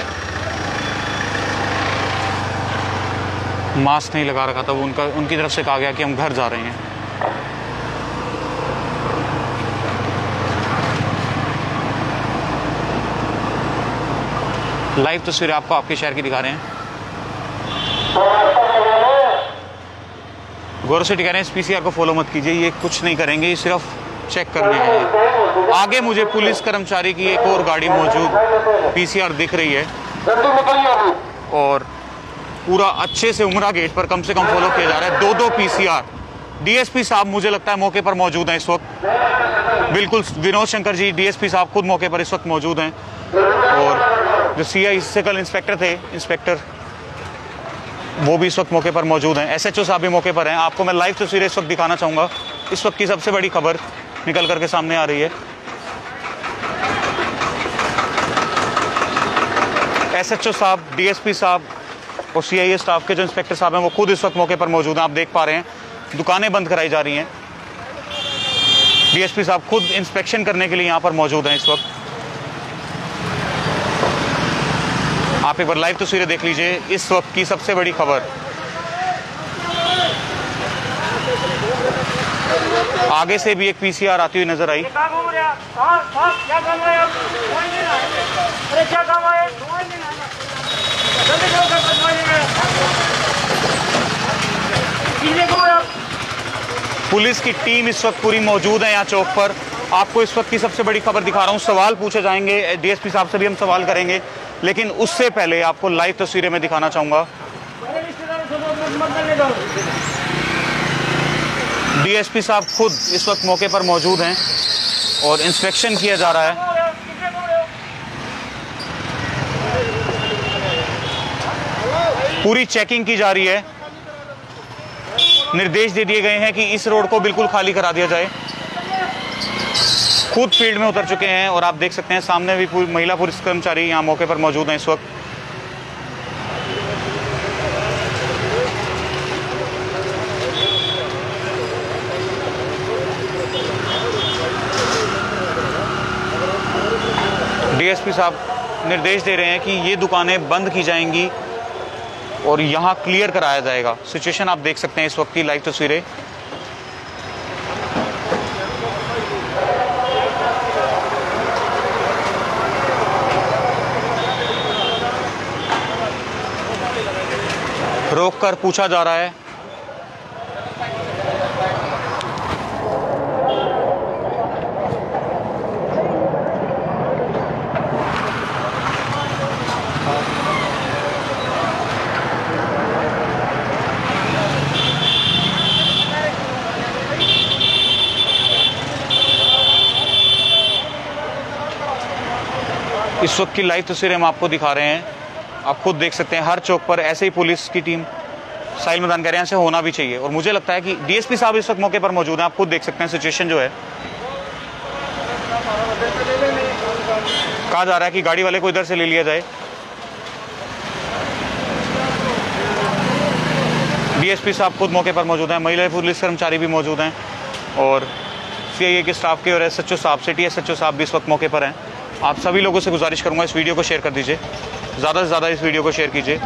मास्क नहीं लगा रखा था, वो उनका उनकी तरफ से कहा गया कि हम घर जा रहे हैं। लाइव तस्वीरें आपको आपके शहर की दिखा रहे हैं। गौरव सेठी कह रहे हैं इस पीसीआर को फॉलो मत कीजिए, ये कुछ नहीं करेंगे, ये सिर्फ चेक करने आए हैं। आगे मुझे पुलिस कर्मचारी की एक और गाड़ी मौजूद पीसीआर दिख रही है और पूरा अच्छे से उमरा गेट पर कम से कम फॉलो किया जा रहा है। दो दो पीसीआर। डीएसपी साहब मुझे लगता है मौके पर मौजूद हैं इस वक्त। बिल्कुल, विनोद शंकर जी डीएसपी साहब खुद मौके पर इस वक्त मौजूद हैं। और जो सीआई से कल इंस्पेक्टर थे, इंस्पेक्टर वो भी इस वक्त मौके पर मौजूद हैं। एसएचओ साहब भी मौके पर हैं। आपको मैं लाइव तस्वीरें इस वक्त दिखाना चाहूँगा। इस वक्त की सबसे बड़ी खबर निकल करके सामने आ रही है। एसएचओ साहब, डीएसपी साहब और सीआईए स्टाफ के जो इंस्पेक्टर साहब हैं वो खुद इस वक्त मौके पर मौजूद हैं। आप देख पा रहे हैं दुकानें बंद कराई जा रही हैं। डीएसपी साहब खुद इंस्पेक्शन करने के लिए यहाँ पर मौजूद हैं इस वक्त। आप एक बार लाइव तस्वीरें देख लीजिए। इस वक्त की सबसे बड़ी खबर, आगे से भी एक पीसीआर आती हुई नजर आई। क्या घूम रहे हैं? कहाँ कहाँ क्या काम है आप? दवाई लेना है। अरे क्या काम है? दवाई लेना है। जल्दी जाओ घर पर दवाई लेना है। किसने घूम रहे आप? पुलिस की टीम इस वक्त पूरी मौजूद है यहाँ चौक पर। आपको इस वक्त की सबसे बड़ी खबर दिखा रहा हूँ। सवाल पूछे जाएंगे, डीएसपी साहब से भी हम सवाल करेंगे, लेकिन उससे पहले आपको लाइव तस्वीरें में दिखाना चाहूँगा। डीएसपी साहब खुद इस वक्त मौके पर मौजूद हैं और इंस्पेक्शन किया जा रहा है। पूरी चेकिंग की जा रही है। निर्देश दे दिए गए हैं कि इस रोड को बिल्कुल खाली करा दिया जाए। खुद फील्ड में उतर चुके हैं और आप देख सकते हैं सामने भी पूरी महिला पुलिस कर्मचारी यहाँ मौके पर मौजूद हैं इस वक्त। डीएसपी साहब निर्देश दे रहे हैं कि ये दुकानें बंद की जाएंगी और यहाँ क्लियर कराया जाएगा। सिचुएशन आप देख सकते हैं इस वक्त की लाइव तस्वीरें। रोक कर पूछा जा रहा है। इस वक्त की लाइव तस्वीरें हम आपको दिखा रहे हैं। आप खुद देख सकते हैं हर चौक पर ऐसे ही पुलिस की टीम। साहिल मैदान कह रहे हैं ऐसे होना भी चाहिए और मुझे लगता है कि डीएसपी साहब इस वक्त मौके पर मौजूद हैं। आप खुद देख सकते हैं सिचुएशन जो है। कहा जा रहा है कि गाड़ी वाले को इधर से ले लिया जाए। डीएसपी साहब खुद मौके पर मौजूद हैं। महिला पुलिस कर्मचारी भी मौजूद हैं और सीआईए के स्टाफ के और एसएचओ साहब, सिटी एसएचओ साहब भी इस वक्त मौके पर हैं। आप सभी लोगों से गुजारिश करूंगा इस वीडियो को शेयर कर दीजिए, ज़्यादा से ज़्यादा इस वीडियो को शेयर कीजिए।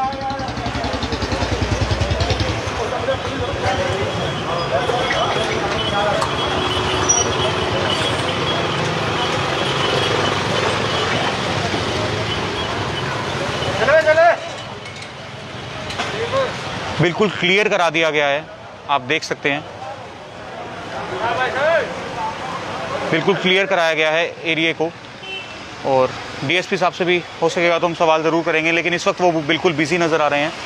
बिल्कुल क्लियर करा दिया गया है, आप देख सकते हैं, बिल्कुल क्लियर कराया गया है एरिया को। और डीएसपी साहब से भी हो सकेगा तो हम सवाल ज़रूर करेंगे, लेकिन इस वक्त वो बिल्कुल बिजी नज़र आ रहे हैं।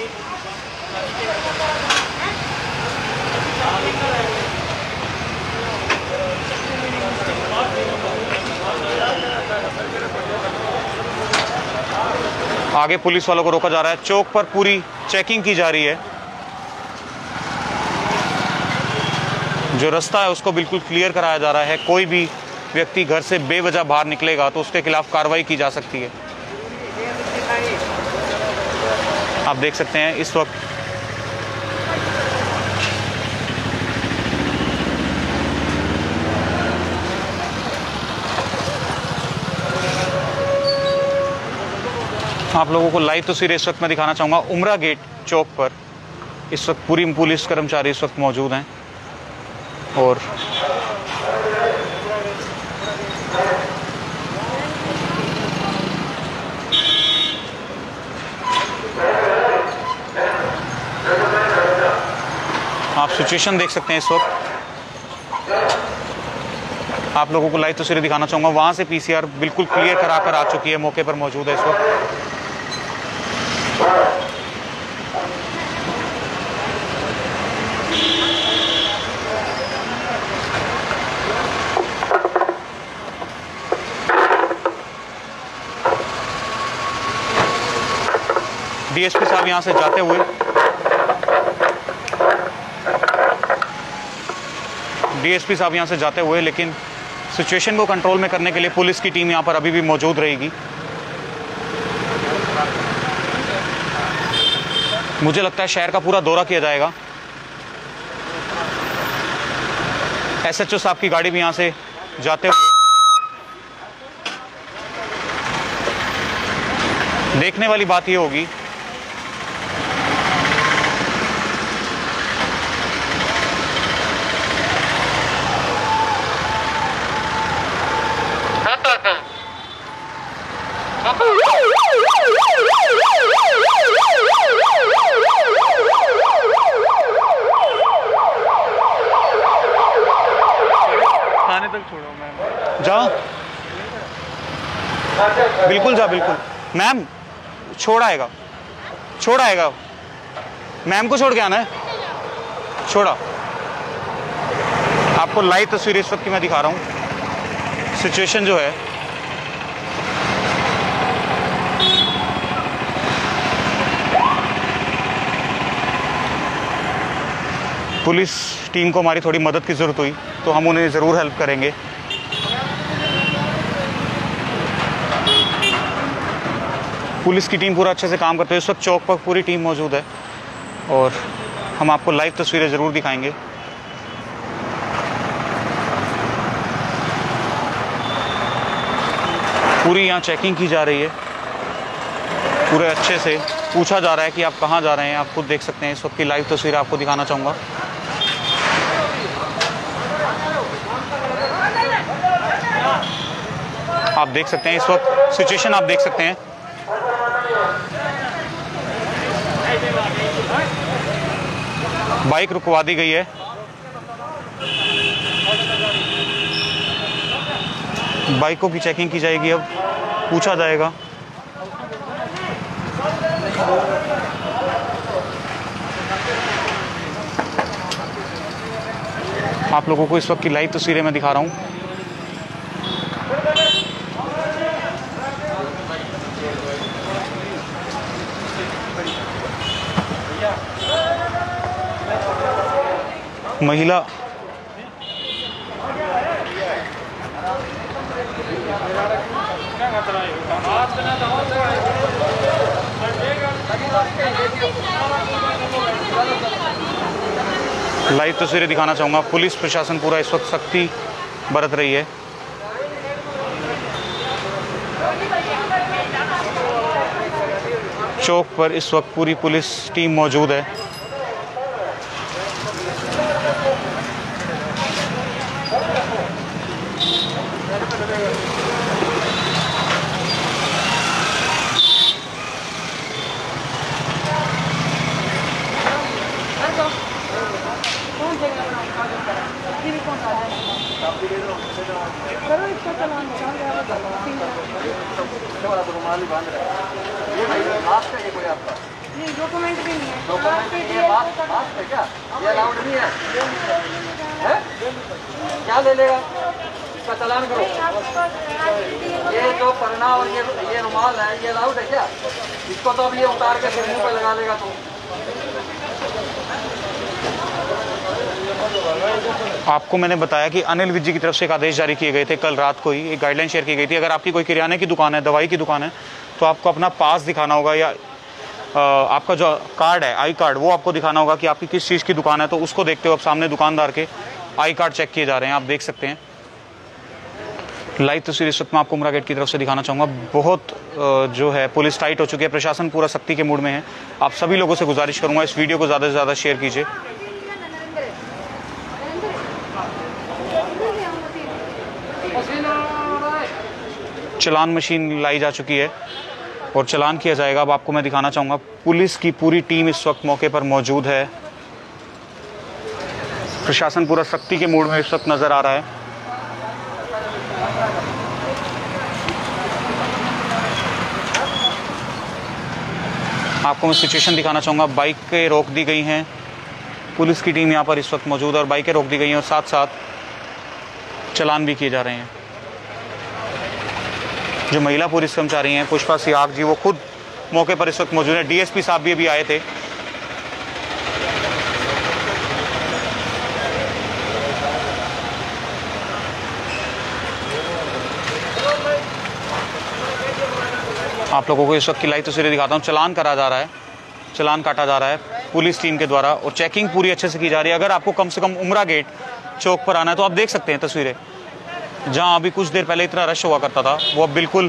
आगे पुलिस वालों को रोका जा रहा है, चौक पर पूरी चेकिंग की जा रही है। जो रास्ता है उसको बिल्कुल क्लियर कराया जा रहा है। कोई भी व्यक्ति घर से बेवजह बाहर निकलेगा तो उसके खिलाफ कार्रवाई की जा सकती है। आप देख सकते हैं इस वक्त आप लोगों को लाइव तस्वीरें इस वक्त मैं दिखाना चाहूँगा। उमरा गेट चौक पर इस वक्त पूरी पुलिस कर्मचारी इस वक्त मौजूद हैं और आप सिचुएशन देख सकते हैं इस वक्त। आप लोगों को लाइव तस्वीरें दिखाना चाहूँगा। वहाँ से पीसीआर बिल्कुल क्लियर करा कर आ चुकी है, मौके पर मौजूद है इस वक्त। डीएसपी साहब यहाँ से जाते हुए डीएसपी साहब यहाँ से जाते हुए लेकिन सिचुएशन को कंट्रोल में करने के लिए पुलिस की टीम यहाँ पर अभी भी मौजूद रहेगी। मुझे लगता है शहर का पूरा दौरा किया जाएगा। एसएचओ साहब की गाड़ी भी यहाँ से जाते हुए देखने वाली बात ये होगी थाने तक छोड़ो मैम। जा बिल्कुल जा बिल्कुल मैम, छोड़ आएगा छोड़ आएगा मैम को छोड़ के आना है, छोड़ा। आपको लाइव तस्वीर इस वक्त की मैं दिखा रहा हूँ। सिचुएशन जो है पुलिस टीम को हमारी थोड़ी मदद की ज़रूरत हुई तो हम उन्हें ज़रूर हेल्प करेंगे। पुलिस की टीम पूरा अच्छे से काम करते हैं। इस वक्त चौक पर पूरी टीम मौजूद है और हम आपको लाइव तस्वीरें ज़रूर दिखाएंगे। पूरी यहाँ चेकिंग की जा रही है, पूरे अच्छे से पूछा जा रहा है कि आप कहाँ जा रहे हैं। आप खुद देख सकते हैं, इस वक्त की लाइव तस्वीर आपको दिखाना चाहूँगा। आप देख सकते हैं इस वक्त सिचुएशन आप देख सकते हैं। बाइक रुकवा दी गई है। बाइकों की चेकिंग की जाएगी, अब पूछा जाएगा। आप लोगों को इस वक्त की लाइव तस्वीरें मैं दिखा रहा हूँ। महिला लाइव तस्वीरें दिखाना चाहूँगा। पुलिस प्रशासन पूरा इस वक्त सख्ती बरत रही है। चौक पर इस वक्त पूरी पुलिस टीम मौजूद है। डॉक्यूमेंट भी नहीं है। डॉक्यूमेंट ये बात बात है क्या? ये अलाउड नहीं है, है? क्या ले लेगा? इसका चालान करो। ये जो परना और ये ये रुमाल है, ये अलाउड है क्या? इसको तो अब ये उतार के सिर मुंह पे लगा लेगा तू। आपको मैंने बताया कि अनिल विज जी की तरफ से एक आदेश जारी किए गए थे। कल रात को ही एक गाइडलाइन शेयर की गई थी। अगर आपकी कोई किराने की दुकान है, दवाई की दुकान है, तो आपको अपना पास दिखाना होगा या आ, आपका जो कार्ड है, आई कार्ड, वो आपको दिखाना होगा कि आपकी किस चीज़ की दुकान है। तो उसको देखते हुए अब सामने दुकानदार के आई कार्ड चेक किए जा रहे हैं, आप देख सकते हैं। लाइव तस्वीर इस वक्त मैं आपको उमरा गेट की तरफ से दिखाना चाहूँगा। बहुत जो है पुलिस टाइट हो चुकी है, प्रशासन पूरा सख्ती के मूड में है। आप सभी लोगों से गुजारिश करूँगा इस वीडियो को ज़्यादा से ज़्यादा शेयर कीजिए। चलान मशीन लाई जा चुकी है और चलान किया जाएगा। अब आपको मैं दिखाना चाहूँगा, पुलिस की पूरी टीम इस वक्त मौके पर मौजूद है। प्रशासन पूरा सख्ती के मूड में इस वक्त नज़र आ रहा है। आपको मैं सिचुएशन दिखाना चाहूँगा। बाइकें रोक दी गई हैं, पुलिस की टीम यहाँ पर इस वक्त मौजूद है और बाइकें रोक दी गई हैं और साथ साथ चलान भी किए जा रहे हैं। जो महिला पुलिस कर्मचारी हैं पुष्पा सियाग जी, वो खुद मौके पर इस वक्त मौजूद है। डीएसपी साहब भी अभी आए थे। आप लोगों को इस वक्त की लाइव तस्वीरें दिखाता हूँ। चलान करा जा रहा है, चलान काटा जा रहा है पुलिस टीम के द्वारा और चेकिंग पूरी अच्छे से की जा रही है। अगर आपको कम से कम उमरा गेट चौक पर आना है तो आप देख सकते हैं तस्वीरें। जहां अभी कुछ देर पहले इतना रश हुआ करता था, वो अब बिल्कुल।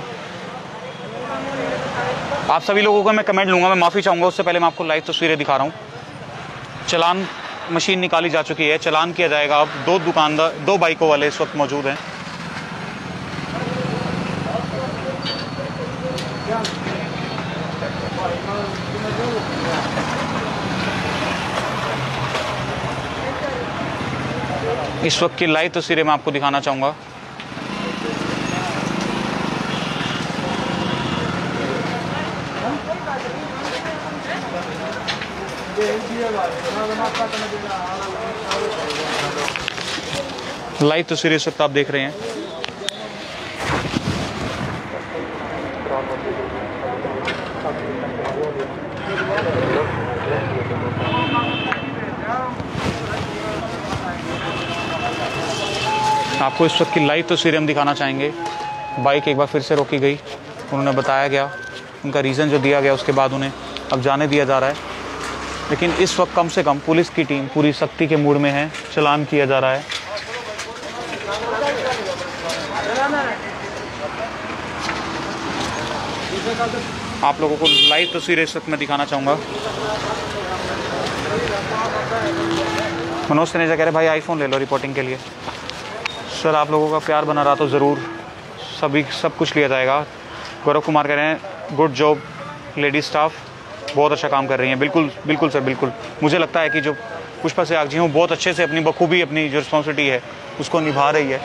आप सभी लोगों को मैं कमेंट लूंगा, मैं माफ़ी चाहूँगा। उससे पहले मैं आपको लाइव तस्वीरें दिखा रहा हूँ। चलान मशीन निकाली जा चुकी है, चलान किया जाएगा। अब दो दुकानदार, दो बाइकों वाले इस वक्त मौजूद हैं। इस वक्त की लाइव तस्वीरें मैं आपको दिखाना चाहूँगा। लाइव तस्वीरें इस वक्त आप देख रहे हैं। आपको इस वक्त की लाइव तस्वीरें हम दिखाना चाहेंगे। बाइक एक बार फिर से रोकी गई, उन्होंने बताया गया, उनका रीज़न जो दिया गया, उसके बाद उन्हें अब जाने दिया जा रहा है। लेकिन इस वक्त कम से कम पुलिस की टीम पूरी सख्ती के मूड में है, चलान किया जा रहा है। आप लोगों को लाइव तस्वीरें इस वक्त मैं दिखाना चाहूँगा। मनोज तनेजा कह रहे भाई आईफोन ले लो रिपोर्टिंग के लिए। सर आप लोगों का प्यार बना रहा तो ज़रूर सभी सब कुछ लिया जाएगा। गौरव कुमार कह रहे हैं गुड जॉब लेडी स्टाफ, बहुत अच्छा काम कर रही हैं। बिल्कुल बिल्कुल सर, बिल्कुल। मुझे लगता है कि जो पुष्पा सियाग जी हैं वो बहुत अच्छे से अपनी बखूबी अपनी जो रिस्पॉन्सिबिलिटी है उसको निभा रही है।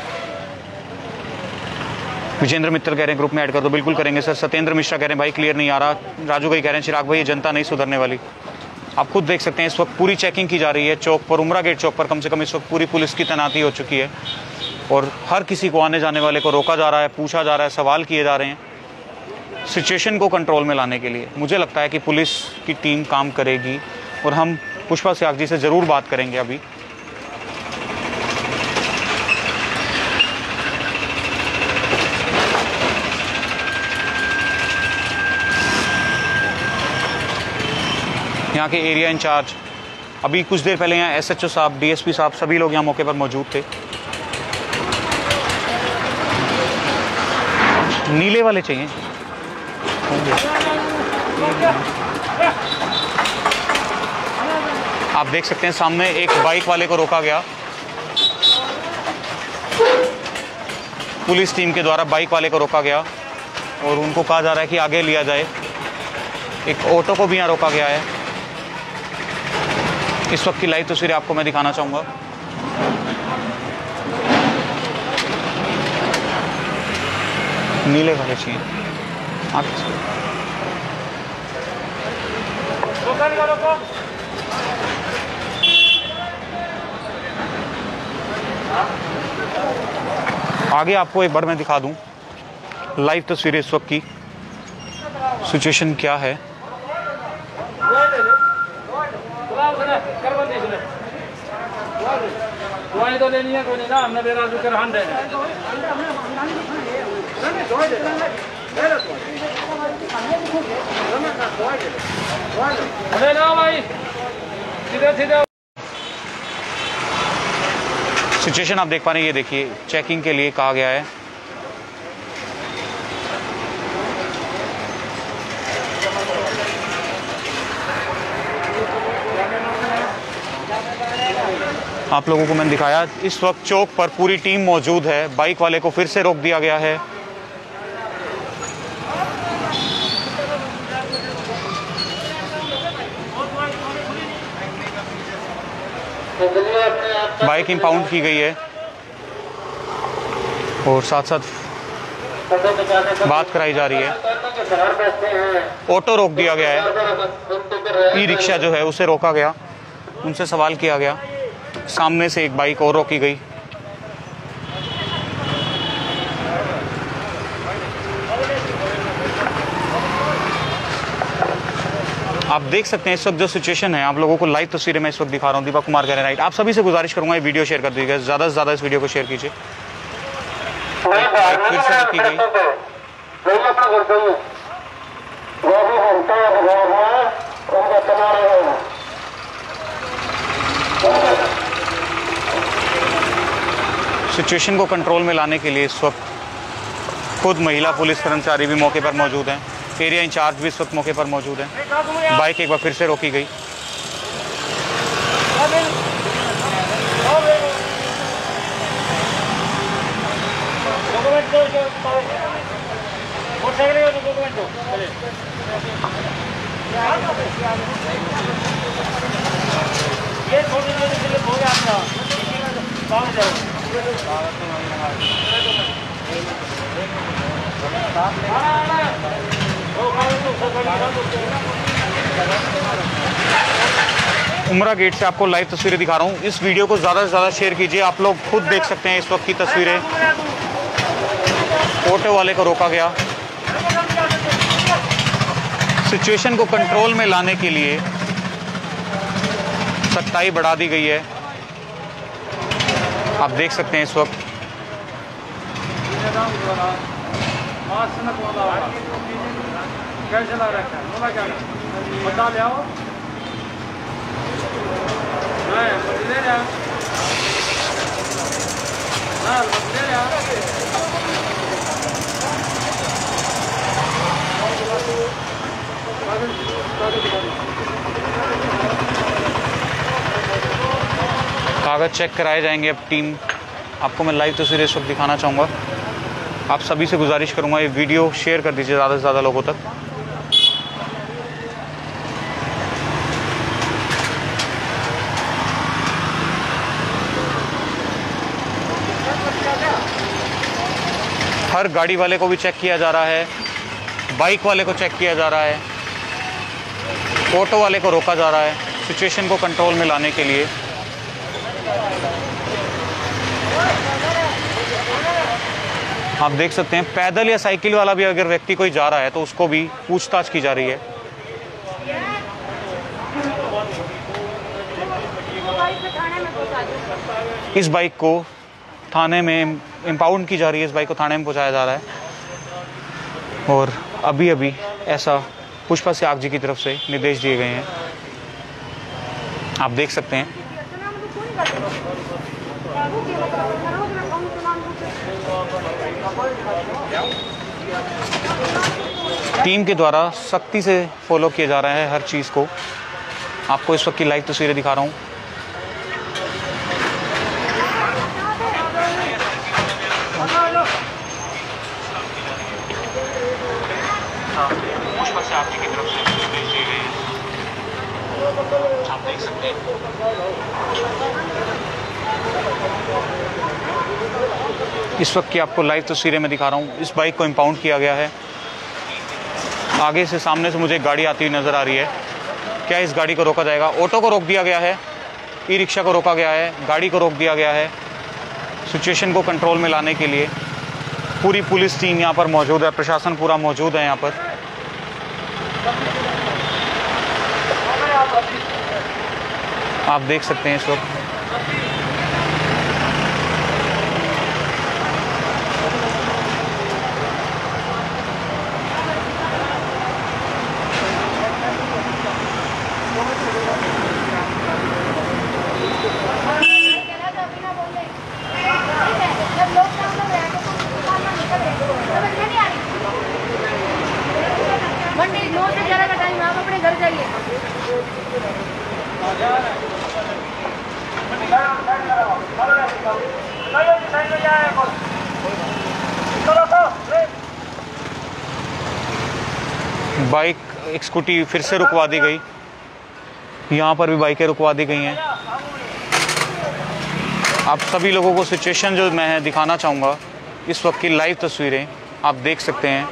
विजेंद्र मित्तल कह रहे हैं ग्रुप में ऐड कर दो, बिल्कुल करेंगे सर। सत्येंद्र मिश्रा कह रहे हैं भाई क्लियर नहीं आ रहा। राजू भाई कह रहे हैं चिराग भाई ये जनता नहीं सुधरने वाली। आप खुद देख सकते हैं इस वक्त पूरी चेकिंग की जा रही है चौक पर। उमरा गेट चौक पर कम से कम इस वक्त पूरी पुलिस की तैनाती हो चुकी है और हर किसी को, आने जाने वाले को रोका जा रहा है, पूछा जा रहा है, सवाल किए जा रहे हैं सिचुएशन को कंट्रोल में लाने के लिए। मुझे लगता है कि पुलिस की टीम काम करेगी और हम पुष्पा सियाग जी से ज़रूर बात करेंगे अभी। यहाँ के एरिया इंचार्ज अभी कुछ देर पहले यहाँ एसएचओ साहब, डीएसपी साहब, सभी लोग यहाँ मौके पर मौजूद थे। नीले वाले चाहिए आप देख सकते हैं सामने एक बाइक वाले को रोका गया, पुलिस टीम के द्वारा बाइक वाले को रोका गया और उनको कहा जा रहा है कि आगे लिया जाए। एक ऑटो को भी यहाँ रोका गया है। इस वक्त की लाइव तस्वीरें आपको मैं दिखाना चाहूँगा। नीले वाले चाहिए आगे। आगे आपको एक बार मैं दिखा दूं लाइव तस्वीरें इस वक्त की सिचुएशन क्या है। दवाई तो लेनी है कोई नहीं ना, हमने बेराजू कर हान देना अरे ना भाई सीधे सीधे। सिचुएशन आप देख पा रहे हैं, ये देखिए चेकिंग के लिए कहा गया है। आप लोगों को मैंने दिखाया इस वक्त चौक पर पूरी टीम मौजूद है। बाइक वाले को फिर से रोक दिया गया है। बाइक इंपाउंड की गई है और साथ साथ बात कराई जा रही है। ऑटो रोक दिया गया है, ई रिक्शा जो है उसे रोका गया, उनसे सवाल किया गया। सामने से एक बाइक और रोकी गई। आप देख सकते हैं इस वक्त जो सिचुएशन है, आप लोगों को लाइव तस्वीरें मैं इस वक्त दिखा रहा हूँ। दीपक कुमार कह रहे हैं राइट। आप सभी से गुजारिश करूंगा ये वीडियो शेयर कर दीजिएगा, ज़्यादा से ज़्यादा इस वीडियो को शेयर कीजिए। फिर से की गई। सिचुएशन को कंट्रोल में लाने के लिए इस वक्त खुद महिला पुलिस कर्मचारी भी मौके पर मौजूद हैं। एरिया इंचार्ज भी इस वक्त मौके पर मौजूद हैं। बाइक एक बार फिर से रोकी गई। उमरा गेट से आपको लाइव तस्वीरें दिखा रहा हूँ। इस वीडियो को ज़्यादा से ज़्यादा शेयर कीजिए। आप लोग खुद देख सकते हैं इस वक्त की तस्वीरें। ऑटो वाले को रोका गया। सिचुएशन को कंट्रोल में लाने के लिए सख्ताई बढ़ा दी गई है। आप देख सकते हैं इस वक्त बता ले आओ कागज चेक कराए जाएंगे। अब टीम आपको मैं लाइव तस्वीरें इस वक्त दिखाना चाहूँगा। आप सभी से गुजारिश करूँगा ये वीडियो शेयर कर दीजिए ज़्यादा से ज़्यादा लोगों तक। हर गाड़ी वाले को भी चेक किया जा रहा है, बाइक वाले को चेक किया जा रहा है, ऑटो वाले को रोका जा रहा है सिचुएशन को कंट्रोल में लाने के लिए। आप देख सकते हैं पैदल या साइकिल वाला भी अगर व्यक्ति कोई जा रहा है तो उसको भी पूछताछ की जा रही है। इस बाइक को थाने में इम्पाउंड की जा रही है, इस बाइक को थाने में पहुंचाया जा रहा है। और अभी अभी ऐसा पुष्पा सियाग जी की तरफ से निर्देश दिए गए हैं। आप देख सकते हैं टीम के द्वारा सख्ती से फॉलो किया जा रहा है हर चीज़ को। आपको इस वक्त की लाइव तस्वीरें दिखा रहा हूँ। आपकी की तरफ से आप देख सकते हैं इस वक्त की आपको लाइव तस्वीरें मैं दिखा रहा हूँ। इस बाइक को इंपाउंड किया गया है। आगे से सामने से मुझे एक गाड़ी आती हुई नज़र आ रही है। क्या इस गाड़ी को रोका जाएगा? ऑटो को रोक दिया गया है, ई रिक्शा को रोका गया है, गाड़ी को रोक दिया गया है। सिचुएशन को कंट्रोल में लाने के लिए पूरी पुलिस टीम यहाँ पर मौजूद है, प्रशासन पूरा मौजूद है यहाँ पर। आप देख सकते हैं इस वक्त नौ से ग्यारह का टाइम है, आप अपने घर जाइए। बाइक एक स्कूटी फिर से रुकवा दी गई। यहाँ पर भी बाइकें रुकवा दी गई हैं। आप सभी लोगों को सिचुएशन जो मैं दिखाना चाहूँगा, इस वक्त की लाइव तस्वीरें आप देख सकते हैं।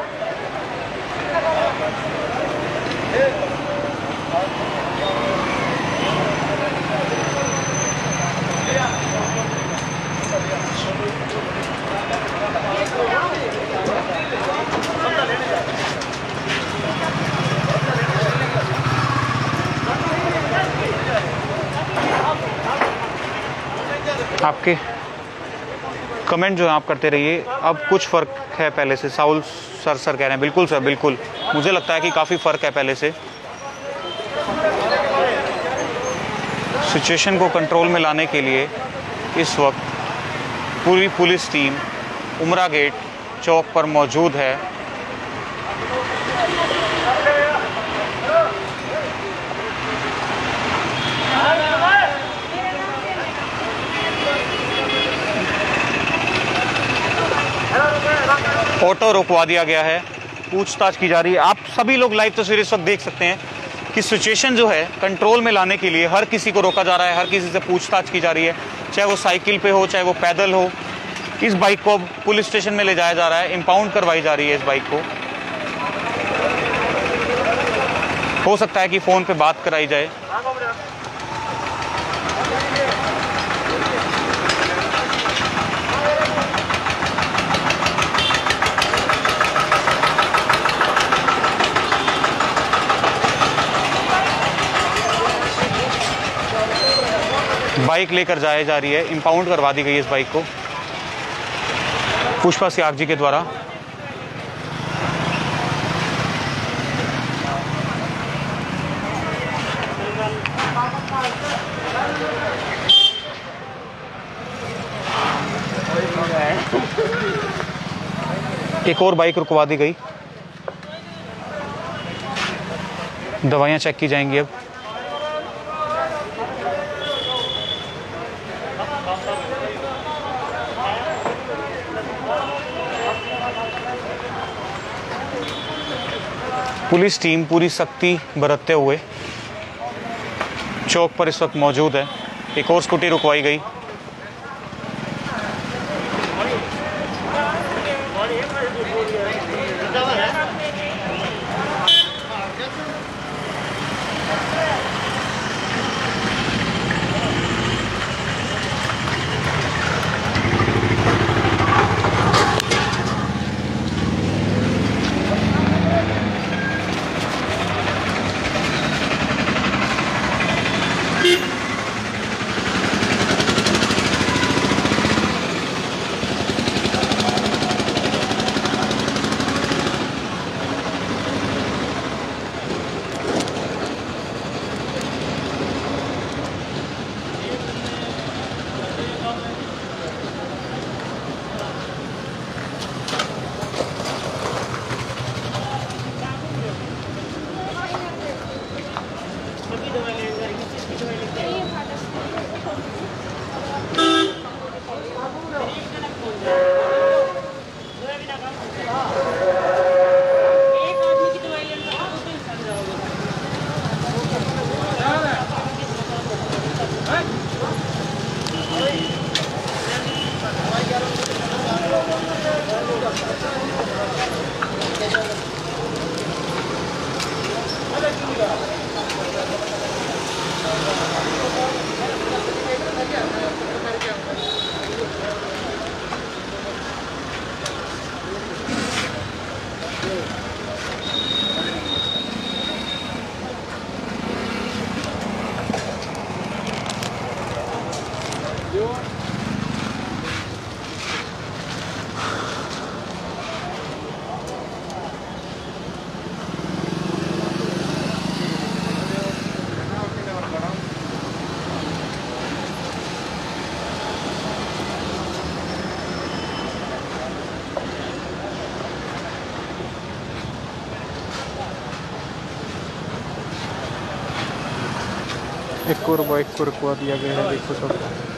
आपके कमेंट जो है आप करते रहिए। अब कुछ फ़र्क है पहले से। साउल सर सर कह रहे हैं बिल्कुल सर, बिल्कुल मुझे लगता है कि काफ़ी फ़र्क है पहले से। सिचुएशन को कंट्रोल में लाने के लिए इस वक्त पूरी police team Umra gate Chowk पर मौजूद है। ऑटो रुकवा दिया गया है, पूछताछ की जा रही है। आप सभी लोग लाइव तस्वीरें इस वक्त देख सकते हैं कि सिचुएशन जो है कंट्रोल में लाने के लिए हर किसी को रोका जा रहा है, हर किसी से पूछताछ की जा रही है, चाहे वो साइकिल पे हो, चाहे वो पैदल हो। इस बाइक को पुलिस स्टेशन में ले जाया जा रहा है, इंपाउंड करवाई जा रही है इस बाइक को। हो सकता है कि फ़ोन पे बात कराई जाए। बाइक लेकर जाया जा रही है, इंपाउंड करवा दी गई है इस बाइक को पुष्पा सियाग जी के द्वारा। एक और बाइक रुकवा दी गई। दवाइयां चेक की जाएंगी अब। पुलिस टीम पूरी सख्ती बरतते हुए चौक पर इस वक्त मौजूद है। एक और स्कूटी रुकवाई गई। और बाइक को रुकवा दिया गया है। देखो सब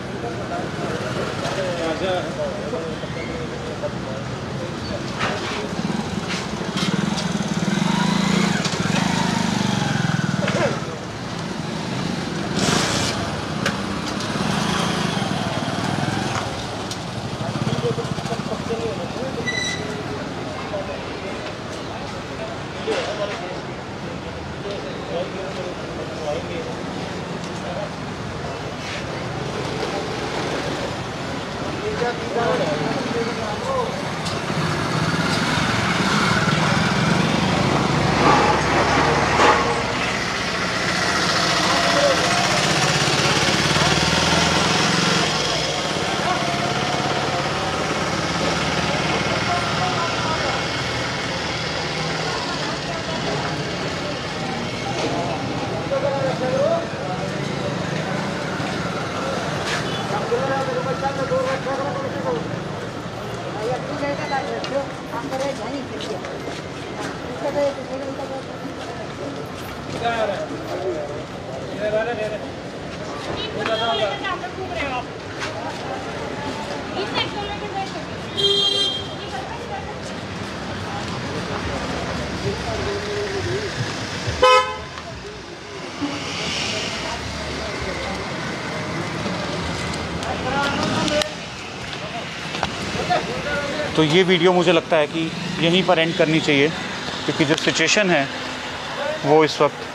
तो ये वीडियो मुझे लगता है कि यहीं पर एंड करनी चाहिए, क्योंकि जो सिचुएशन है वो इस वक्त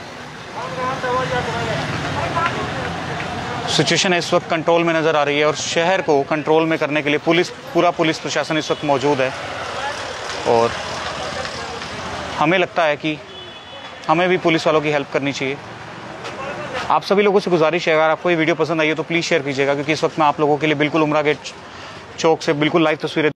सिचुएशन है इस वक्त कंट्रोल में नज़र आ रही है, और शहर को कंट्रोल में करने के लिए पुलिस पूरा पुलिस प्रशासन इस वक्त मौजूद है। और हमें लगता है कि हमें भी पुलिस वालों की हेल्प करनी चाहिए। आप सभी लोगों से गुजारिश है, अगर आपको ये वीडियो पसंद आई है तो प्लीज़ शेयर कीजिएगा, क्योंकि इस वक्त मैं आप लोगों के लिए बिल्कुल उमरा गेट चौक से बिल्कुल लाइव तस्वीरें